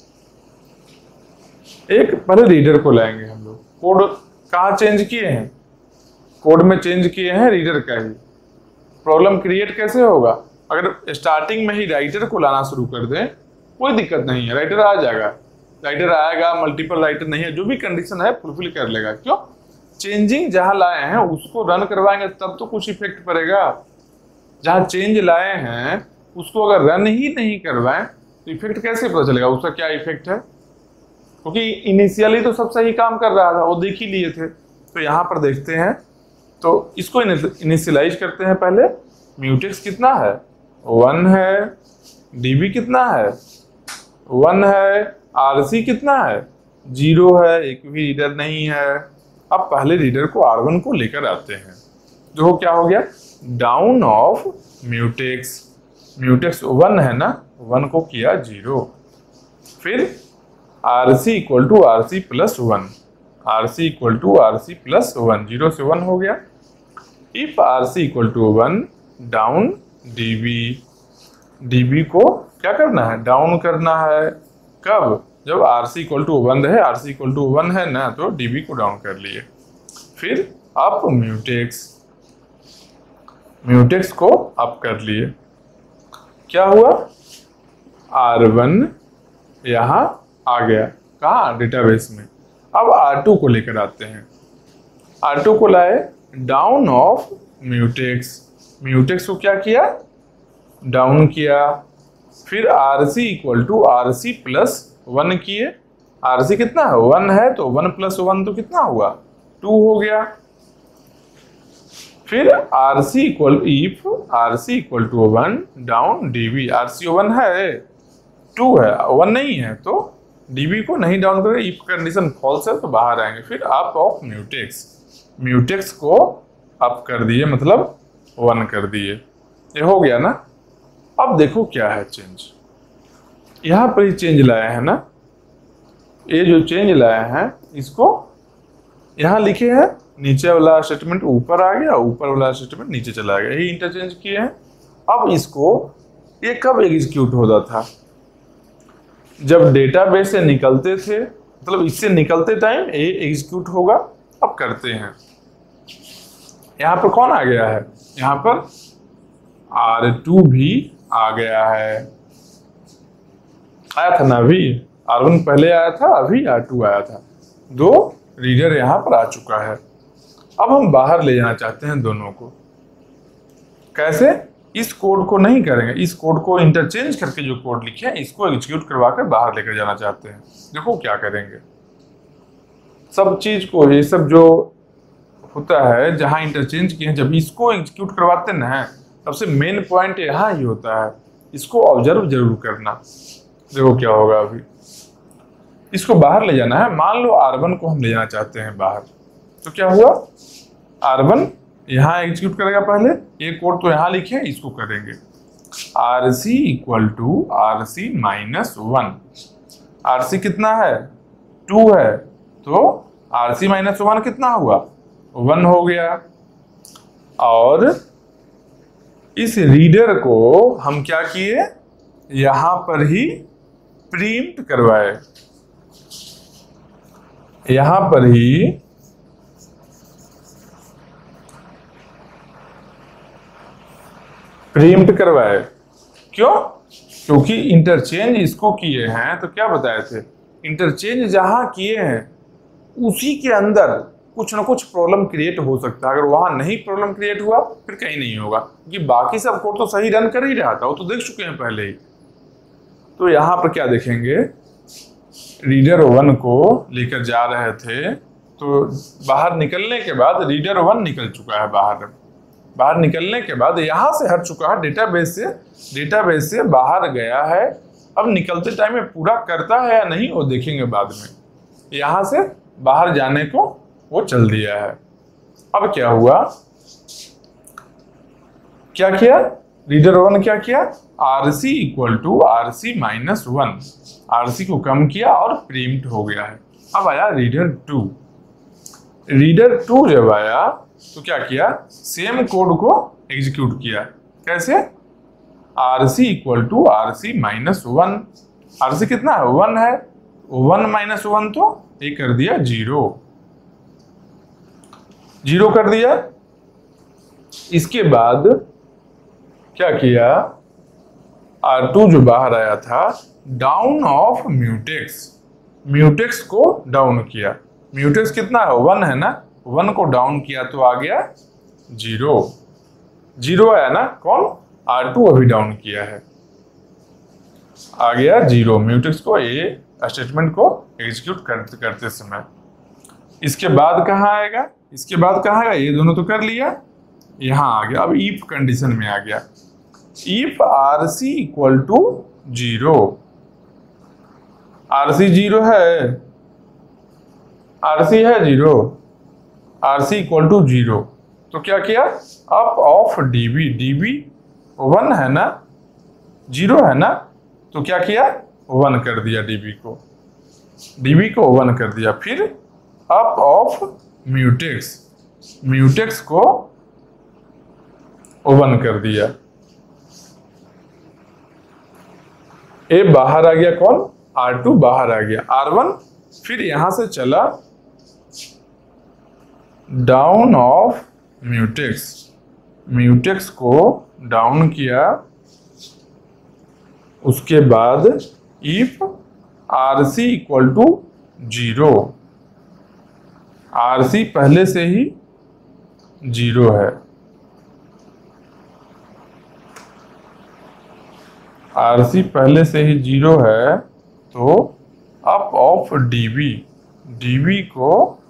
एक पहले रीडर को लाएंगे हम लोग। कोड कहाँ चेंज किए हैं, कोड में चेंज किए हैं रीडर का ही। प्रॉब्लम क्रिएट कैसे होगा, अगर स्टार्टिंग में ही राइटर को लाना शुरू कर दें, कोई दिक्कत नहीं है, राइटर आ जाएगा, राइटर आएगा, मल्टीपल राइटर नहीं है, जो भी कंडीशन है फुलफिल कर लेगा। क्यों, चेंजिंग जहां लाए हैं उसको रन करवाएंगे तब तो कुछ इफेक्ट पड़ेगा। जहां चेंज लाए हैं उसको अगर रन ही नहीं करवाएं तो इफेक्ट कैसे पता चलेगा, उसका क्या इफेक्ट है, क्योंकि इनिशियली तो सब सही काम कर रहा था, वो देख ही लिए थे। तो यहाँ पर देखते हैं, तो इसको इनिशियलाइज करते हैं पहले। म्यूटेक्स कितना है, 1 है, डीबी कितना है, 1 है, आरसी कितना है, 0 है, एक भी रीडर नहीं है। अब पहले रीडर को R1 को लेकर आते हैं, जो क्या हो गया, डाउन ऑफ म्यूटेक्स, म्यूटेक्स 1 है ना, 1 को किया 0, फिर RC equal to RC plus 1, R C equal to R C plus 1, 0 से 1 हो गया। If R C equal to 1 down D B, D B को क्या करना है, डाउन करना है। कब, जब आर सी इक्वल टू 1 है, आर सी इक्वल टू 1 है ना, तो डी बी को डाउन कर लिए। फिर अप म्यूटेक्स, म्यूटेक्स को अप कर लिए। क्या हुआ, R1 यहाँ आ गया, कहाँ, डेटाबेस में। अब R2 को लेकर आते हैं, R2 को लाए, डाउन ऑफ म्यूटेक्स, म्यूटेक्स को क्या किया, डाउन किया। फिर RC equal to RC plus 1 किए। RC कितना है, 1 है, तो 1 प्लस 1 तो कितना हुआ, 2 हो गया। फिर RC equal, if RC equal to 1 down DB, RC 1 है, 2 है, 1 नहीं है, तो DB को नहीं डाउन करें, इफ कंडीशन फॉल्स है तो बाहर आएंगे। फिर अप ऑफ म्यूटेक्स, म्यूटेक्स को अप कर दिए, मतलब 1 कर दिए। ये हो गया ना। अब देखो क्या है चेंज, यहाँ पर ही चेंज लाया है ना, ये जो चेंज लाया है इसको यहाँ लिखे हैं, नीचे वाला स्टेटमेंट ऊपर आ गया, ऊपर वाला स्टेटमेंट नीचे चला गया, यही इंटरचेंज किए हैं। अब इसको ये कब एग्जीक्यूट होता था, जब डेटाबेस से निकलते थे, मतलब इससे निकलते टाइम ये एग्जीक्यूट होगा। अब करते हैं, यहाँ पर कौन आ गया है, यहाँ पर R2 भी आ गया है, आया था ना अभी, R1 पहले आया था, अभी R2 आया था, 2 रीडर यहाँ पर आ चुका है। अब हम बाहर ले जाना चाहते हैं दोनों को। कैसे, इस कोड को नहीं करेंगे, इस कोड को इंटरचेंज करके जो कोड लिखे हैं इसको एग्जीक्यूट करवा कर बाहर लेकर जाना चाहते हैं। देखो क्या करेंगे, सब चीज को, ये सब जो होता है जहां इंटरचेंज किए हैं, जब इसको एग्जीक्यूट करवाते ना, सबसे मेन पॉइंट यहाँ ही होता है, इसको ऑब्जर्व जरूर करना। देखो क्या होगा, अभी इसको बाहर ले जाना है। मान लो R1 को हम ले जाना चाहते हैं बाहर, तो क्या हुआ, R1 यहाँ एग्जीक्यूट करेगा पहले, ये कोड तो यहाँ लिखे, इसको करेंगे RC equal to RC minus 1, RC कितना है, 2 है, तो RC माइनस 1 कितना हुआ, 1 हो गया। और इस रीडर को हम क्या किए, यहां पर ही प्रिंट करवाए, यहां पर ही प्रिंट करवाए। क्यों, क्योंकि इंटरचेंज इसको किए हैं, तो क्या बताए थे, इंटरचेंज जहां किए हैं उसी के अंदर कुछ ना कुछ प्रॉब्लम क्रिएट हो सकता है। अगर वहां नहीं प्रॉब्लम क्रिएट हुआ फिर कहीं नहीं होगा, क्योंकि बाकी सब कोड तो सही रन कर ही रहा था, वो तो देख चुके हैं पहले ही। तो यहाँ पर क्या देखेंगे, रीडर 1 को लेकर जा रहे थे, तो बाहर निकलने के बाद रीडर 1 निकल चुका है बाहर, बाहर निकलने के बाद यहाँ से हट चुका है, डेटाबेस से बाहर गया है। अब निकलते टाइम में पूरा करता है या नहीं वो देखेंगे बाद में। यहाँ से बाहर जाने को वो चल दिया है। अब क्या हुआ, क्या किया, रीडर 1 क्या किया, RC equal to RC minus 1, RC को कम किया और प्रिंट हो गया है। अब आया रीडर 2, रीडर 2 जब आया तो क्या किया, सेम कोड को एग्जीक्यूट किया। कैसे, RC equal to RC minus 1, RC कितना है, 1 है, 1 माइनस 1 तो ये कर दिया 0, 0 कर दिया। इसके बाद क्या किया, R2 जो बाहर आया था, डाउन ऑफ म्यूटेक्स, म्यूटेक्स को डाउन किया। म्यूटेक्स कितना है, 1 है ना, 1 को डाउन किया तो आ गया 0, 0 आया ना, कौन, R2 अभी डाउन किया है, आ गया 0। म्यूटेक्स को, ये स्टेटमेंट को एग्जीक्यूट करते समय। इसके बाद कहाँ आएगा, इसके बाद कहाँ आएगा, ये दोनों तो कर लिया, यहाँ आ गया। अब इफ कंडीशन में आ गया, if RC equal to 0, RC 0 है, RC है 0, RC इक्वल टू 0, तो क्या किया, अप ऑफ DB, DB 1 है ना, 0 है ना, तो क्या किया, 1 कर दिया, DB को 1 कर दिया। फिर अप ऑफ म्यूटेक्स, म्यूटेक्स को ओवन कर दिया। ए बाहर आ गया, कौन? R2 बाहर आ गया, R1 फिर यहां से चला डाउन ऑफ म्यूटेक्स, म्यूटेक्स को डाउन किया। उसके बाद if RC equal to 0, RC पहले से ही 0 है, RC पहले से ही 0 है, तो अप ऑफ DB, DB को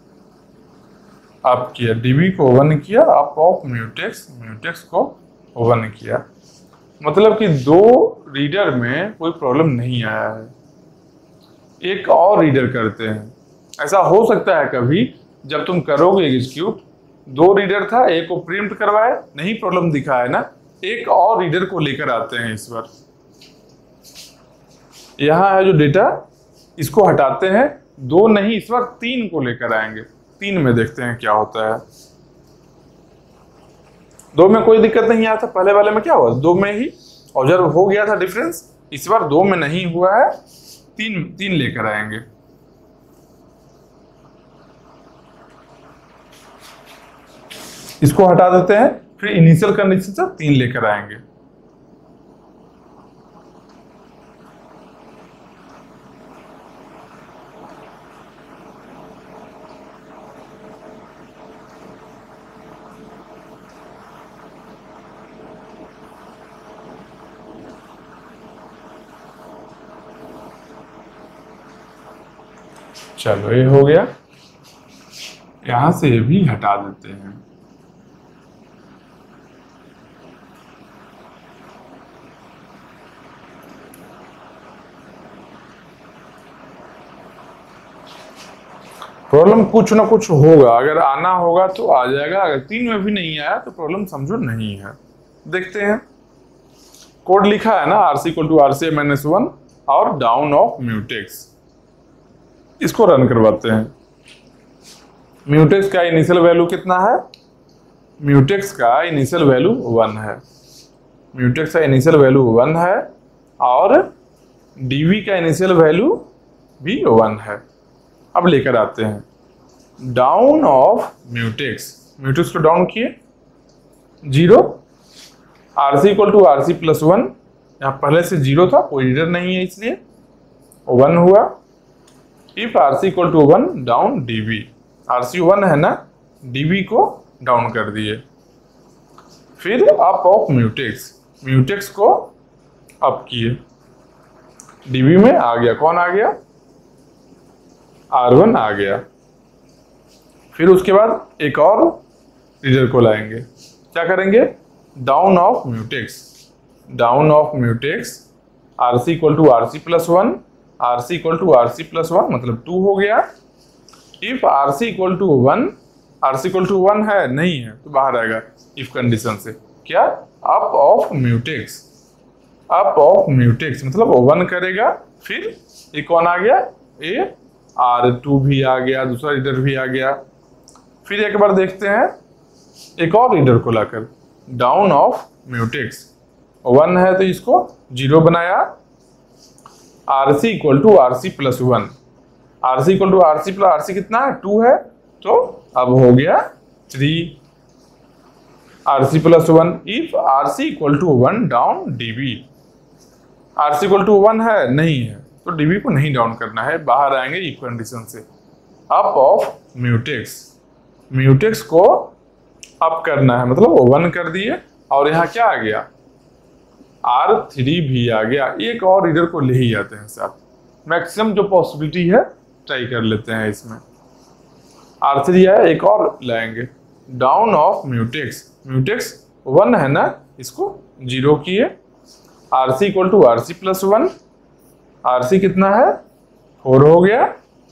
अप किया, DB को ओवन किया, अप ऑफ म्यूटेक्स, म्यूटेक्स को ओवन किया। मतलब कि दो रीडर में कोई प्रॉब्लम नहीं आया है, एक और रीडर करते हैं। ऐसा हो सकता है कभी जब तुम करोगे एग्जीक्यूट, दो रीडर था, एक को प्रिंट करवाए, नहीं प्रॉब्लम दिखा है ना, एक और रीडर को लेकर आते हैं इस बार। यहां है जो डेटा, इसको हटाते हैं, दो नहीं इस बार 3 को लेकर आएंगे, 3 में देखते हैं क्या होता है। 2 में कोई दिक्कत नहीं आया था, पहले वाले में क्या हुआ, 2 में ही ऑब्जर्व हो गया था डिफरेंस, इस बार 2 में नहीं हुआ है, 3 लेकर आएंगे। इसको हटा देते हैं, फिर इनिशियल कंडीशन से 3 लेकर आएंगे। चलो ये हो गया, यहां से ये भी हटा देते हैं। प्रॉब्लम कुछ ना कुछ होगा, अगर आना होगा तो आ जाएगा, अगर 3 में भी नहीं आया तो प्रॉब्लम समझो नहीं है। देखते हैं, कोड लिखा है ना, RC इक्वल टू RC -1 और डाउन ऑफ म्यूटेक्स, इसको रन करवाते हैं। म्यूटेक्स का इनिशियल वैल्यू कितना है? म्यूटेक्स का इनिशियल वैल्यू 1 है, म्यूटेक्स का इनिशियल वैल्यू 1 है और DB का इनिशियल वैल्यू भी 1 है। अब लेकर आते हैं डाउन ऑफ म्यूटेक्स, म्यूटेक्स को डाउन किए 0, RC इक्वल टू RC +1, यहाँ पहले से 0 था, कोई रीडर नहीं है इसलिए 1 हुआ। If RC equal to 1 down DB, RC 1 है ना, DB को डाउन कर दिए। फिर अप ऑफ म्यूटेक्स, म्यूटेक्स को अप किए, DB में आ गया, कौन आ गया? R1 आ गया। फिर उसके बाद एक और रीडर को लाएंगे, क्या करेंगे? Down of mutex, down of mutex, RC equal to RC +1, RC equal to RC +1 मतलब 2 हो गया। If RC equal to 1, RC equal to 1 है, नहीं है तो बाहर आएगा इफ कंडीशन से, क्या? Up of mutex, up of mutex मतलब 1 करेगा। फिर एक कौन आ गया? R2 भी आ गया, दूसरा रीडर भी आ गया। फिर एक बार देखते हैं एक और रीडर को लाकर, डाउन ऑफ म्यूटेक्स 1 है तो इसको 0 बनाया। RC equal to RC +1, RC equal to RC कितना है? 2 है, तो अब हो गया 3 RC +1। If RC equal to 1 down DB, RC equal to 1 है, नहीं है तो DB को नहीं डाउन करना है, बाहर आएंगे इफ कंडीशन से। अप ऑफ म्यूटेक्स, म्यूटेक्स को अप करना है मतलब 1 कर दिए और यहाँ क्या आ गया? R3 भी आ गया। एक और रीडर को ले ही जाते हैं साथ, मैक्सिमम जो पॉसिबिलिटी है ट्राई कर लेते हैं इसमें। R3 आया, एक और लाएंगे। डाउन ऑफ म्यूटेक्स, म्यूटेक्स 1 है ना, इसको 0 किए। RC equal to RC +1, RC कितना है? 4 हो गया।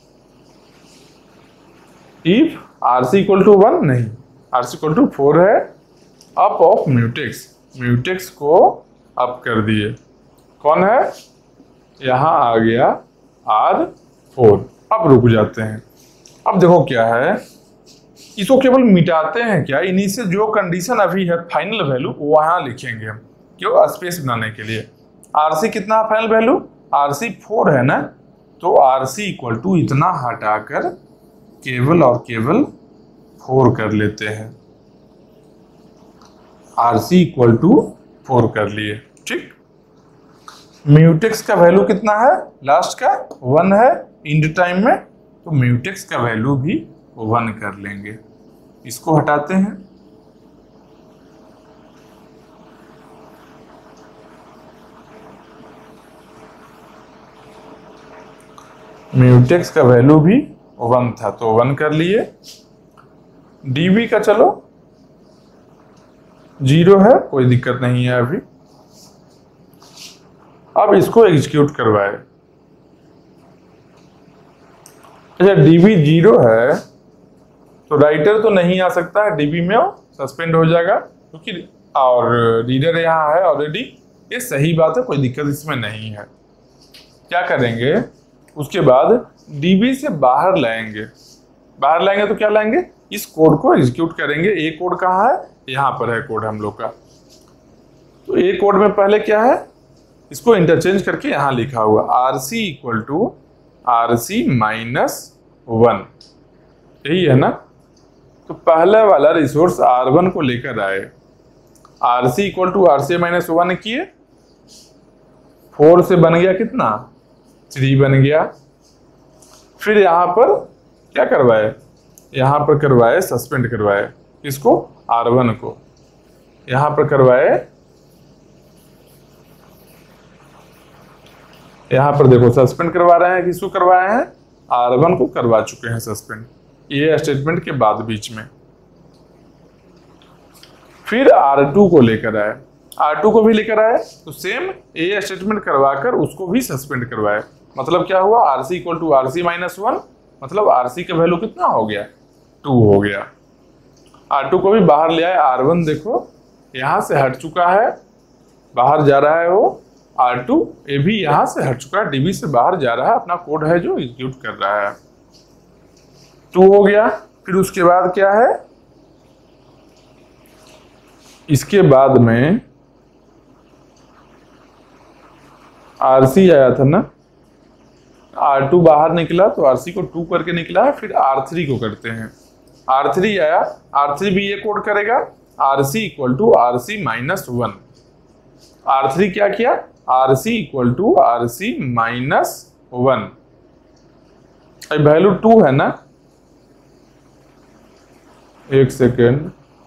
इफ RC इक्वल टू 1 नहीं, RC इक्वल टू 4 है। अप ऑफ म्यूटेक्स, म्यूटेक्स को अप कर दिए, कौन है? यहाँ आ गया R4। अब रुक जाते हैं, अब देखो क्या है, इसको केवल मिटाते हैं क्या, इन्हीं से जो कंडीशन अभी है फाइनल वैल्यू वो वहां लिखेंगे हम, क्यों, स्पेस बनाने के लिए। आरसी कितना है फाइनल वैल्यू, आरसी 4 है ना, तो आरसी इक्वल टू इतना हटाकर केवल और केवल 4 कर लेते हैं। आरसी इक्वल टू 4 कर लिए, ठीक। म्यूटेक्स का वैल्यू कितना है, लास्ट का 1 है इंड टाइम में, तो म्यूटेक्स का वैल्यू भी 1 कर लेंगे। इसको हटाते हैं, म्यूटेक्स का वैल्यू भी 1 था तो 1 कर लिए। डीबी का चलो 0 है, कोई दिक्कत नहीं है अभी। अब इसको एग्जीक्यूट करवाए। अच्छा, डीबी 0 है तो राइटर तो नहीं आ सकता है, डीबी में सस्पेंड हो जाएगा क्योंकि और रीडर यहाँ है ऑलरेडी, ये सही बात है, कोई दिक्कत इसमें नहीं है। क्या करेंगे, उसके बाद डीबी से बाहर लाएंगे। बाहर लाएंगे तो क्या लाएंगे, इस कोड को एग्जीक्यूट करेंगे। ए कोड कहाँ है, यहाँ पर है कोड हम लोग का। तो ए कोड में पहले क्या है, इसको इंटरचेंज करके यहाँ लिखा हुआ RC equal to RC minus 1, यही है ना। तो पहले वाला रिसोर्स R1 को लेकर आए, RC equal to RC minus 1 किए, 4 से बन गया कितना, 3 बन गया। फिर यहाँ पर क्या करवाए, यहाँ पर करवाए सस्पेंड करवाए, इसको R1 को यहाँ पर करवाए, यहाँ पर देखो सस्पेंड करवा रहे हैं, किसको करवाए हैं, R1 को करवा चुके हैं सस्पेंड, ये स्टेटमेंट के बाद बीच में। फिर R2 को लेकर आए, R2 को भी लेकर आए तो सेम ए स्टेटमेंट करवाकर उसको भी सस्पेंड करवाए। मतलब क्या हुआ, RC equal to RC minus 1, मतलब आरसी का वैल्यू कितना हो गया, 2 हो गया। R2 को भी बाहर ले आए, R1 देखो यहाँ से हट चुका है, बाहर जा रहा है वो, R2 ये भी यहाँ से हट चुका है, डीबी से बाहर जा रहा है, अपना कोड है जो एग्जीक्यूट कर रहा है, 2 हो गया। फिर उसके बाद क्या है, इसके बाद में आरसी आया था ना, R2 बाहर निकला तो आरसी को 2 करके निकला है। फिर R3 को करते हैं, R3 आया, R3 भी ये कोड करेगा, RC equal to RC minus 1। R3 क्या किया, RC equal to RC minus 1, value 2 है ना, एक सेकेंड,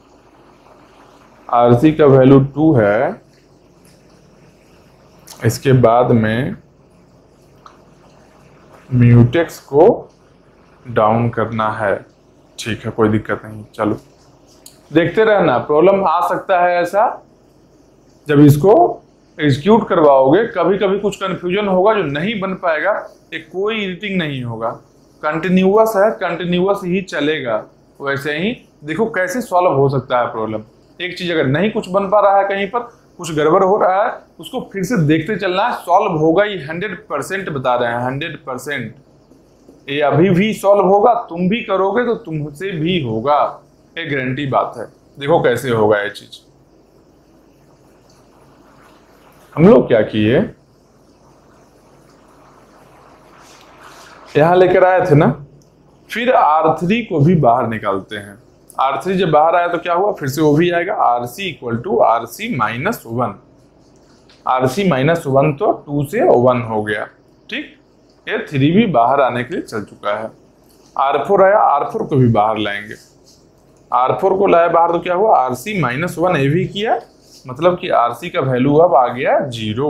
आरसी का वैल्यू 2 है। इसके बाद में म्यूटेक्स को डाउन करना है, ठीक है, कोई दिक्कत नहीं। चलो देखते रहना, प्रॉब्लम आ सकता है ऐसा, जब इसको एग्जीक्यूट करवाओगे कभी कभी कुछ कंफ्यूजन होगा जो नहीं बन पाएगा, ये कोई एडिटिंग नहीं होगा, कंटिन्यूअस है, कंटिन्यूअस ही चलेगा। वैसे ही देखो कैसे सॉल्व हो सकता है प्रॉब्लम। एक चीज अगर नहीं कुछ बन पा रहा है, कहीं पर कुछ गड़बड़ हो रहा है, उसको फिर से देखते चलना है, सॉल्व होगा, ये 100% बता रहे हैं, 100%। ये अभी भी सॉल्व होगा, तुम भी करोगे तो तुमसे भी होगा, ये गारंटी बात है। देखो कैसे होगा ये चीज। हम लोग क्या किए, यहां लेकर आए थे ना, फिर R3 को भी बाहर निकालते हैं। R3 जब बाहर आया तो क्या हुआ, फिर से वो भी आएगा, RC equal to RC minus 1। RC minus 1 तो 2 से 1 हो गया, ठीक। ये 3 भी बाहर आने के लिए चल चुका है। R4 आया, R4 को भी बाहर लाएंगे, R4 को लाया बाहर तो क्या हुआ, RC माइनस 1 ये भी किया, मतलब कि RC का वैल्यू अब आ गया 0।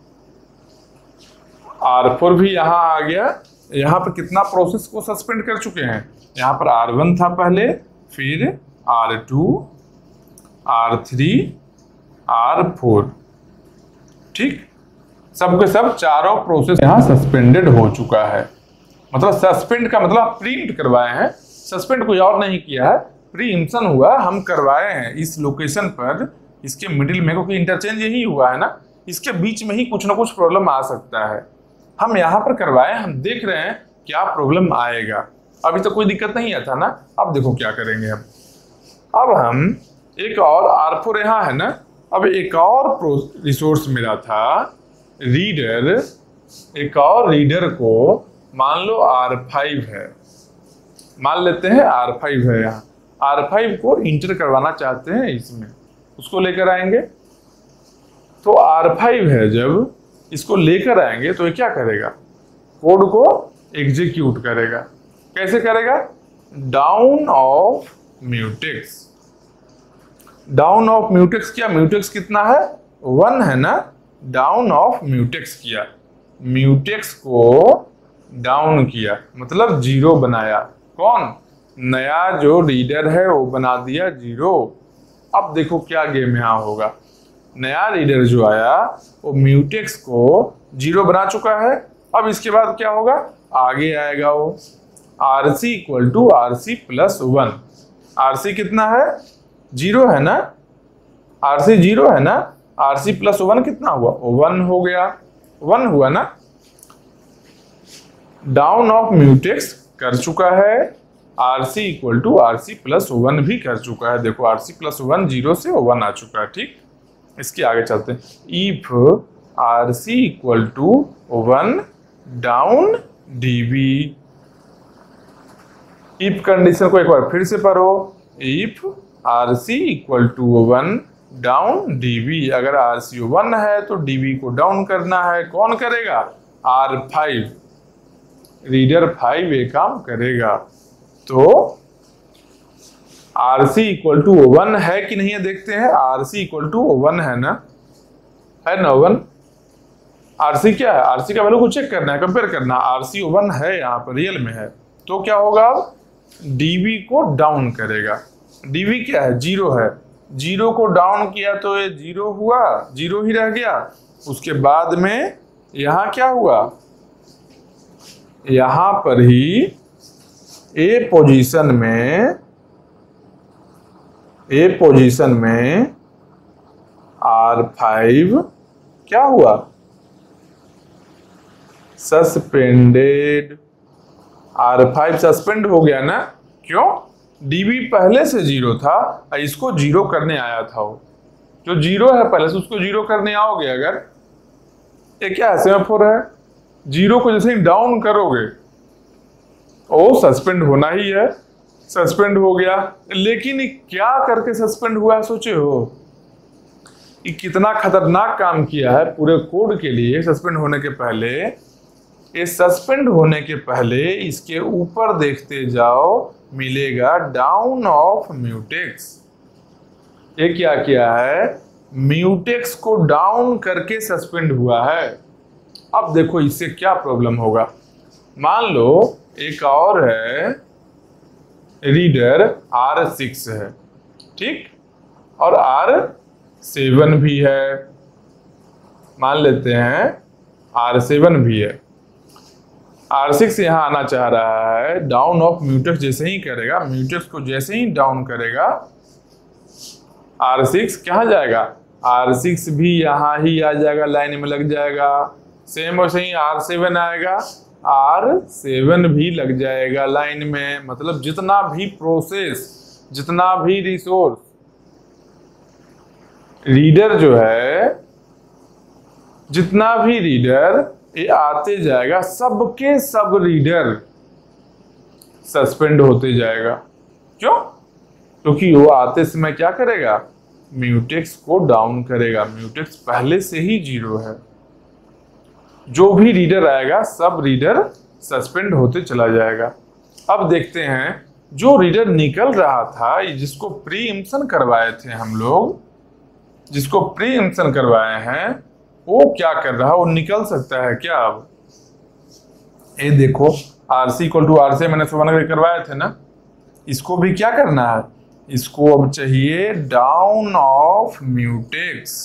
R4 भी यहाँ आ गया, यहाँ पर कितना प्रोसेस को सस्पेंड कर चुके हैं, यहाँ पर R1 था पहले, फिर R2, R3, R4, ठीक। सब के सब चारों प्रोसेस यहाँ सस्पेंडेड हो चुका है। मतलब सस्पेंड का मतलब प्रीएम्प्ट करवाए हैं, सस्पेंड कोई और नहीं किया है, प्रीएम्प्शन हुआ, हम करवाए हैं इस लोकेशन पर, इसके मिडिल में, क्योंकि इंटरचेंज यही हुआ है ना, इसके बीच में ही कुछ ना कुछ प्रॉब्लम आ सकता है। हम यहाँ पर करवाए, हम देख रहे हैं क्या प्रॉब्लम आएगा। अभी तो कोई दिक्कत नहीं आता ना। अब देखो क्या करेंगे हम, अब हम एक और R4 यहाँ है ना, अब एक और रिसोर्स मिला था रीडर, एक और रीडर को मान लो R5 है, मान लेते हैं R5 है, यहाँ R5 को इंटर करवाना चाहते हैं इसमें, उसको लेकर आएंगे। तो R5 है, जब इसको लेकर आएंगे तो ये क्या करेगा, कोड को एग्जीक्यूट करेगा। कैसे करेगा, down of mutex, down of mutex किया, म्यूटेक्स कितना है 1 है ना, डाउन ऑफ म्यूटेक्स किया, म्यूटेक्स को डाउन किया मतलब 0 बनाया। कौन, नया जो रीडर है वो बना दिया 0। अब देखो क्या गेम यहाँ होगा, नया रीडर जो आया वो म्यूटेक्स को 0 बना चुका है। अब इसके बाद क्या होगा, आगे आएगा वो RC = RC + 1, RC कितना है 0 है ना, RC 0 है ना, RC + 1 कितना हुआ 1 हो गया, 1 हुआ ना। डाउन ऑफ म्यूटेक्स कर चुका है, RC = RC + 1 भी कर चुका है। देखो RC + 1 0 से 1 आ चुका है। ठीक, इसके आगे चलते हैं, if RC = 1 down DB, if condition को एक बार फिर से पढ़ो, इफ RC = 1 डाउन DB, अगर RC 1 है तो DB को डाउन करना है। कौन करेगा, R5, रीडर 5 ये काम करेगा। तो RC = 1 है कि नहीं है देखते हैं, RC = 1 है ना, है ना 1, RC क्या है, RC का वैल्यू को चेक करना है, कंपेयर करना, RC 1 है यहाँ पर रियल में है। तो क्या होगा, DB को डाउन करेगा, DB क्या है 0 है, 0 को डाउन किया तो ये 0 हुआ, 0 ही रह गया। उसके बाद में यहाँ क्या हुआ, यहाँ पर ही A पोजीशन में R5 क्या हुआ, सस्पेंडेड, R5 सस्पेंड हो गया ना। क्यों, DB पहले से 0 था, इसको 0 करने आया था वो, जो 0 है पहले से उसको 0 करने आओगे अगर, ये क्या है सेमाफोर है, 0 को जैसे ही डाउन करोगे वो सस्पेंड होना ही है, सस्पेंड हो गया। लेकिन ये क्या करके सस्पेंड हुआ, सोचे हो ये कितना खतरनाक काम किया है पूरे कोड के लिए। सस्पेंड होने के पहले, ये सस्पेंड होने के पहले इसके ऊपर देखते जाओ, मिलेगा डाउन ऑफ म्यूटेक्स। ये क्या किया है, म्यूटेक्स को डाउन करके सस्पेंड हुआ है। अब देखो इससे क्या प्रॉब्लम होगा, मान लो एक और है रीडर R6 है, ठीक, और R7 भी है, मान लेते हैं R7 भी है। R6 यहाँ आना चाह रहा है, डाउन ऑफ म्यूटेक्स जैसे ही करेगा, म्यूटेक्स को जैसे ही डाउन करेगा R6 कहाँ जाएगा, R6 भी यहाँ ही आ जाएगा, लाइन में लग जाएगा। सेम वैसे ही R7 आएगा, R7 भी लग जाएगा लाइन में। मतलब जितना भी प्रोसेस, जितना भी रिसोर्स रीडर जो है, जितना भी रीडर ये आते जाएगा, सबके सब रीडर सस्पेंड होते जाएगा। क्यों, क्योंकि वो आते समय क्या करेगा, म्यूटेक्स को डाउन करेगा। म्यूटेक्स पहले से ही 0 है, जो भी रीडर आएगा सब रीडर सस्पेंड होते चला जाएगा। अब देखते हैं जो रीडर निकल रहा था, जिसको प्रीएम्पशन करवाए थे हम लोग, जिसको प्रीएम्पशन करवाए हैं, वो क्या कर रहा है, वो निकल सकता है क्या। अब ये देखो RC = RC - 1 करवाए थे ना, इसको भी क्या करना है, इसको अब चाहिए डाउन ऑफ म्यूटेक्स।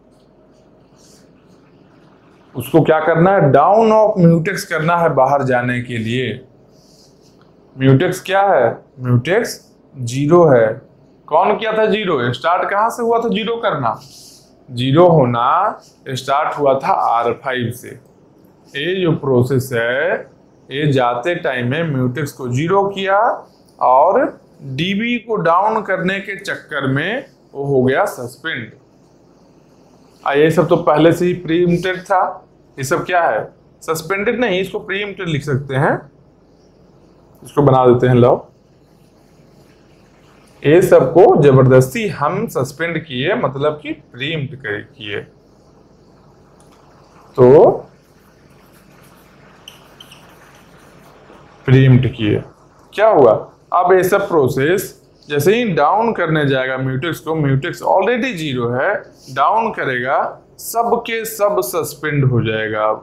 उसको क्या करना है, डाउन ऑफ म्यूटेक्स करना है बाहर जाने के लिए। म्यूटेक्स क्या है, म्यूटेक्स 0 है। कौन किया था 0, स्टार्ट कहां से हुआ था 0 करना, 0 होना स्टार्ट हुआ था R5 से। ये जो प्रोसेस है ये जाते टाइम में म्यूटेक्स को 0 किया और डीबी को डाउन करने के चक्कर में वो हो गया सस्पेंड। ये सब तो पहले से ही प्रीएम्प्टेड था, ये सब क्या है सस्पेंडेड नहीं, इसको प्रीएम्प्टेड लिख सकते हैं, इसको बना देते हैं लो। ये सबको जबरदस्ती हम सस्पेंड किए, मतलब कि प्रीएम्प्ट किए। तो प्रीएम्प्ट किए, क्या हुआ, अब ये सब प्रोसेस जैसे ही डाउन करने जाएगा म्यूटेक्स को, म्यूटेक्स ऑलरेडी 0 है, डाउन करेगा, सब के सब सस्पेंड हो जाएगा, अब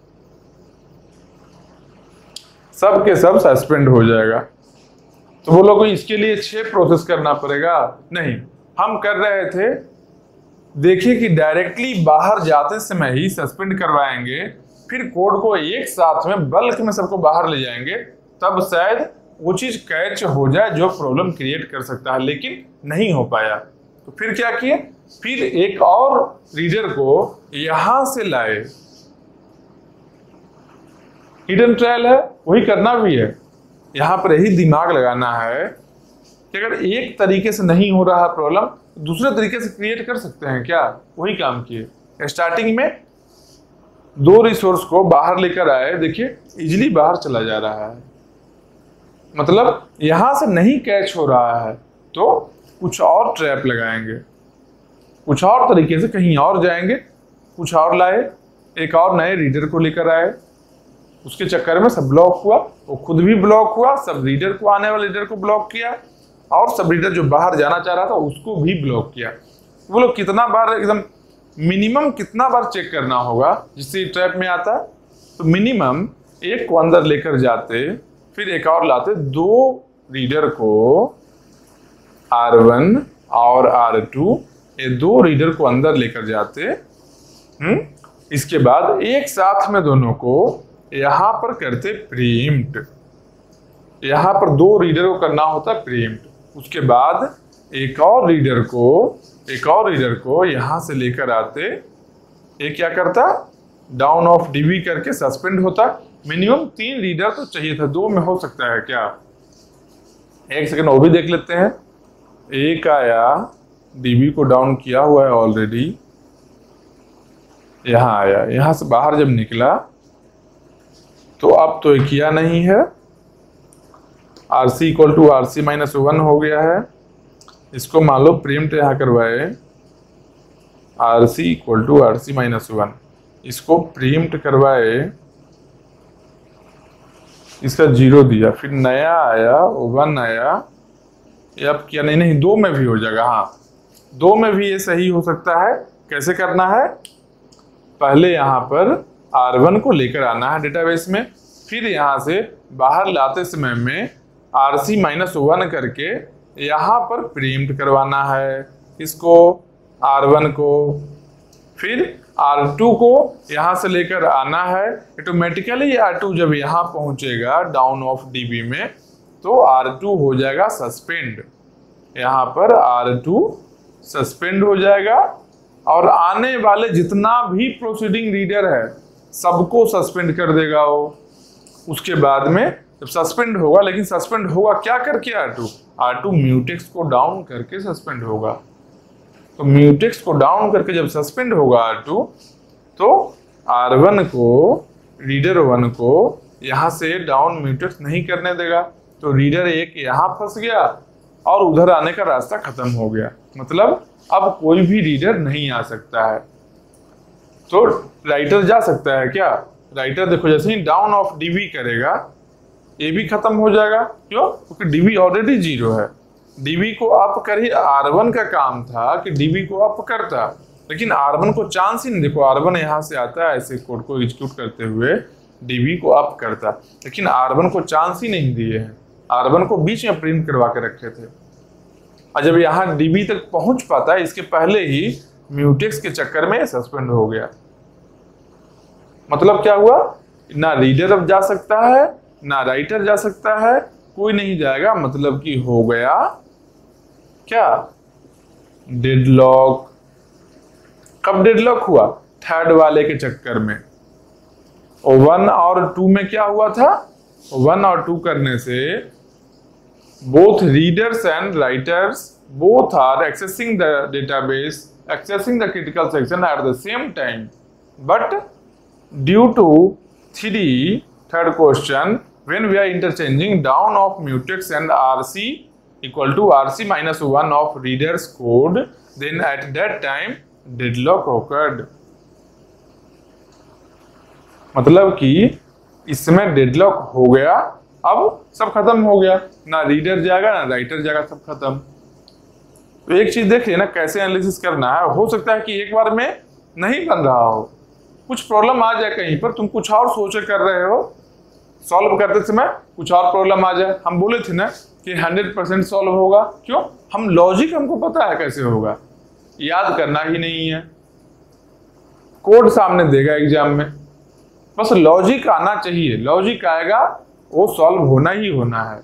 सब के सब सस्पेंड हो जाएगा। तो बोलो कोई इसके लिए 6 प्रोसेस करना पड़ेगा, नहीं, हम कर रहे थे, देखिए कि डायरेक्टली बाहर जाते समय ही सस्पेंड करवाएंगे, फिर कोड को एक साथ में बल्क में सबको बाहर ले जाएंगे, तब शायद वो चीज कैच हो जाए जो प्रॉब्लम क्रिएट कर सकता है, लेकिन नहीं हो पाया। तो फिर क्या किए, फिर एक और रीडर को यहां से लाए, हिडन ट्रायल है, वही करना भी है, यहां पर यही दिमाग लगाना है कि अगर एक तरीके से नहीं हो रहा प्रॉब्लम, दूसरे तरीके से क्रिएट कर सकते हैं क्या, वही काम किए। स्टार्टिंग में 2 रिसोर्स को बाहर लेकर आए, देखिए इजिली बाहर चला जा रहा है, मतलब यहां से नहीं कैच हो रहा है, तो कुछ और ट्रैप लगाएंगे, कुछ और तरीके से कहीं और जाएंगे, कुछ और लाए, एक और नए रीडर को लेकर आए, उसके चक्कर में सब ब्लॉक हुआ, वो खुद भी ब्लॉक हुआ, सब रीडर को, आने वाले रीडर को ब्लॉक किया, और सब रीडर जो बाहर जाना चाह रहा था उसको भी ब्लॉक किया। वो लोग कितना बार, एकदम मिनिमम कितना बार चेक करना होगा जिससे ट्रैप में आता, तो मिनिमम एक को अंदर लेकर जाते, फिर एक और लाते, 2 रीडर को R1 और R2, ये 2 रीडर को अंदर लेकर जाते, इसके बाद एक साथ में दोनों को यहां पर करते प्रीएम्प्ट, यहां पर 2 रीडर को करना होता प्रीएम्प्ट, उसके बाद एक और रीडर को यहां से लेकर आते, ये क्या करता, डाउन ऑफ डीबी करके सस्पेंड होता। मिनिमम 3 रीडर तो चाहिए था, 2 में हो सकता है क्या, एक सेकंड वो भी देख लेते हैं। एक आया, डीबी को डाउन किया हुआ है ऑलरेडी, यहां आया, यहां से बाहर जब निकला तो अब तो किया नहीं है, RC = RC-1 हो गया है, इसको मान लो प्रीएम्प्ट यहां करवाए, RC = RC-1, इसको प्रीएम्प्ट करवाए, इसका 0 दिया, फिर नया आया 1 आया, ये अब क्या, नहीं 2 में भी हो जाएगा, हाँ 2 में भी ये सही हो सकता है। कैसे करना है, पहले यहाँ पर R1 को लेकर आना है डेटाबेस में, फिर यहाँ से बाहर लाते समय में RC-1 करके यहाँ पर प्रीएम्प्ट करवाना है, इसको R1 को, फिर R2 को यहाँ से लेकर आना है, ऑटोमेटिकली R2 जब यहाँ पहुँचेगा डाउन ऑफ डीबी में, तो R2 हो जाएगा सस्पेंड, यहाँ पर R2 सस्पेंड हो जाएगा, और आने वाले जितना भी प्रोसीडिंग रीडर है सबको सस्पेंड कर देगा वो। उसके बाद में जब सस्पेंड होगा, लेकिन सस्पेंड होगा क्या करके, R2 म्यूटेक्स को डाउन करके सस्पेंड होगा। तो म्यूटेक्स को डाउन करके जब सस्पेंड होगा R2, तो R1 को, रीडर 1 को यहाँ से डाउन म्यूटेक्स नहीं करने देगा, तो रीडर 1 यहाँ फंस गया और उधर आने का रास्ता खत्म हो गया, मतलब अब कोई भी रीडर नहीं आ सकता है। तो राइटर जा सकता है क्या, राइटर देखो जैसे ही डाउन ऑफ डीबी करेगा ये भी खत्म हो जाएगा, क्यों, क्योंकि डीबी ऑलरेडी 0 है, डीबी को अप कर ही R1 का काम था कि डीबी को अप करता, लेकिन R1 को चांस ही नहीं, देखो R1 यहाँ से आता है ऐसे कोड को एग्जीक्यूट करते हुए डीबी को अप करता, लेकिन R1 को चांस ही नहीं दिए हैं, R1 को बीच में प्रिंट करवा के रखे थे, और जब यहाँ डीबी तक पहुंच पाता है इसके पहले ही म्यूटेक्स के चक्कर में सस्पेंड हो गया। मतलब क्या हुआ, ना रीडर अब जा सकता है ना राइटर जा सकता है, कोई नहीं जाएगा, मतलब कि हो गया क्या, डेडलॉक। कब डेडलॉक हुआ, थर्ड वाले के चक्कर में, 1 और 2 में क्या हुआ था, 1 और 2 करने से both readers and writers both are accessing the database, accessing the critical section at the same time, but due to third question, when we are interchanging down of mutex and rc equal to rc minus 1 of reader's code, then at that time deadlock occurred. मतलब कि इसमें deadlock हो गया, अब सब खत्म हो गया, ना रीडर जाएगा ना राइटर जाएगा, सब खत्म। तो एक चीज देख लेना कैसे एनालिसिस करना है। हो सकता है कि एक बार में नहीं बन रहा हो, कुछ प्रॉब्लम आ जाए कहीं पर, तुम कुछ और सोच कर रहे हो, सॉल्व करते समय कुछ और प्रॉब्लम आ जाए। हम बोले थे ना कि 100% सॉल्व होगा, क्यों? हम लॉजिक हमको पता है कैसे होगा, याद करना ही नहीं है, कोड सामने देगा एग्जाम में, बस लॉजिक आना चाहिए, लॉजिक आएगा वो सॉल्व होना ही होना है।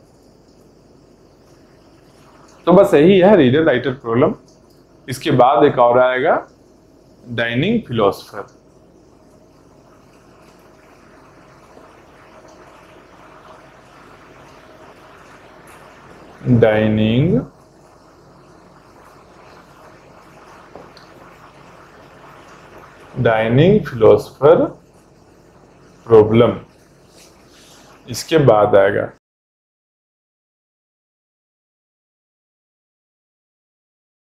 तो बस यही है रीडर राइटर प्रॉब्लम। इसके बाद एक और आएगा dining philosopher. Dining philosopher problem, इसके बाद आएगा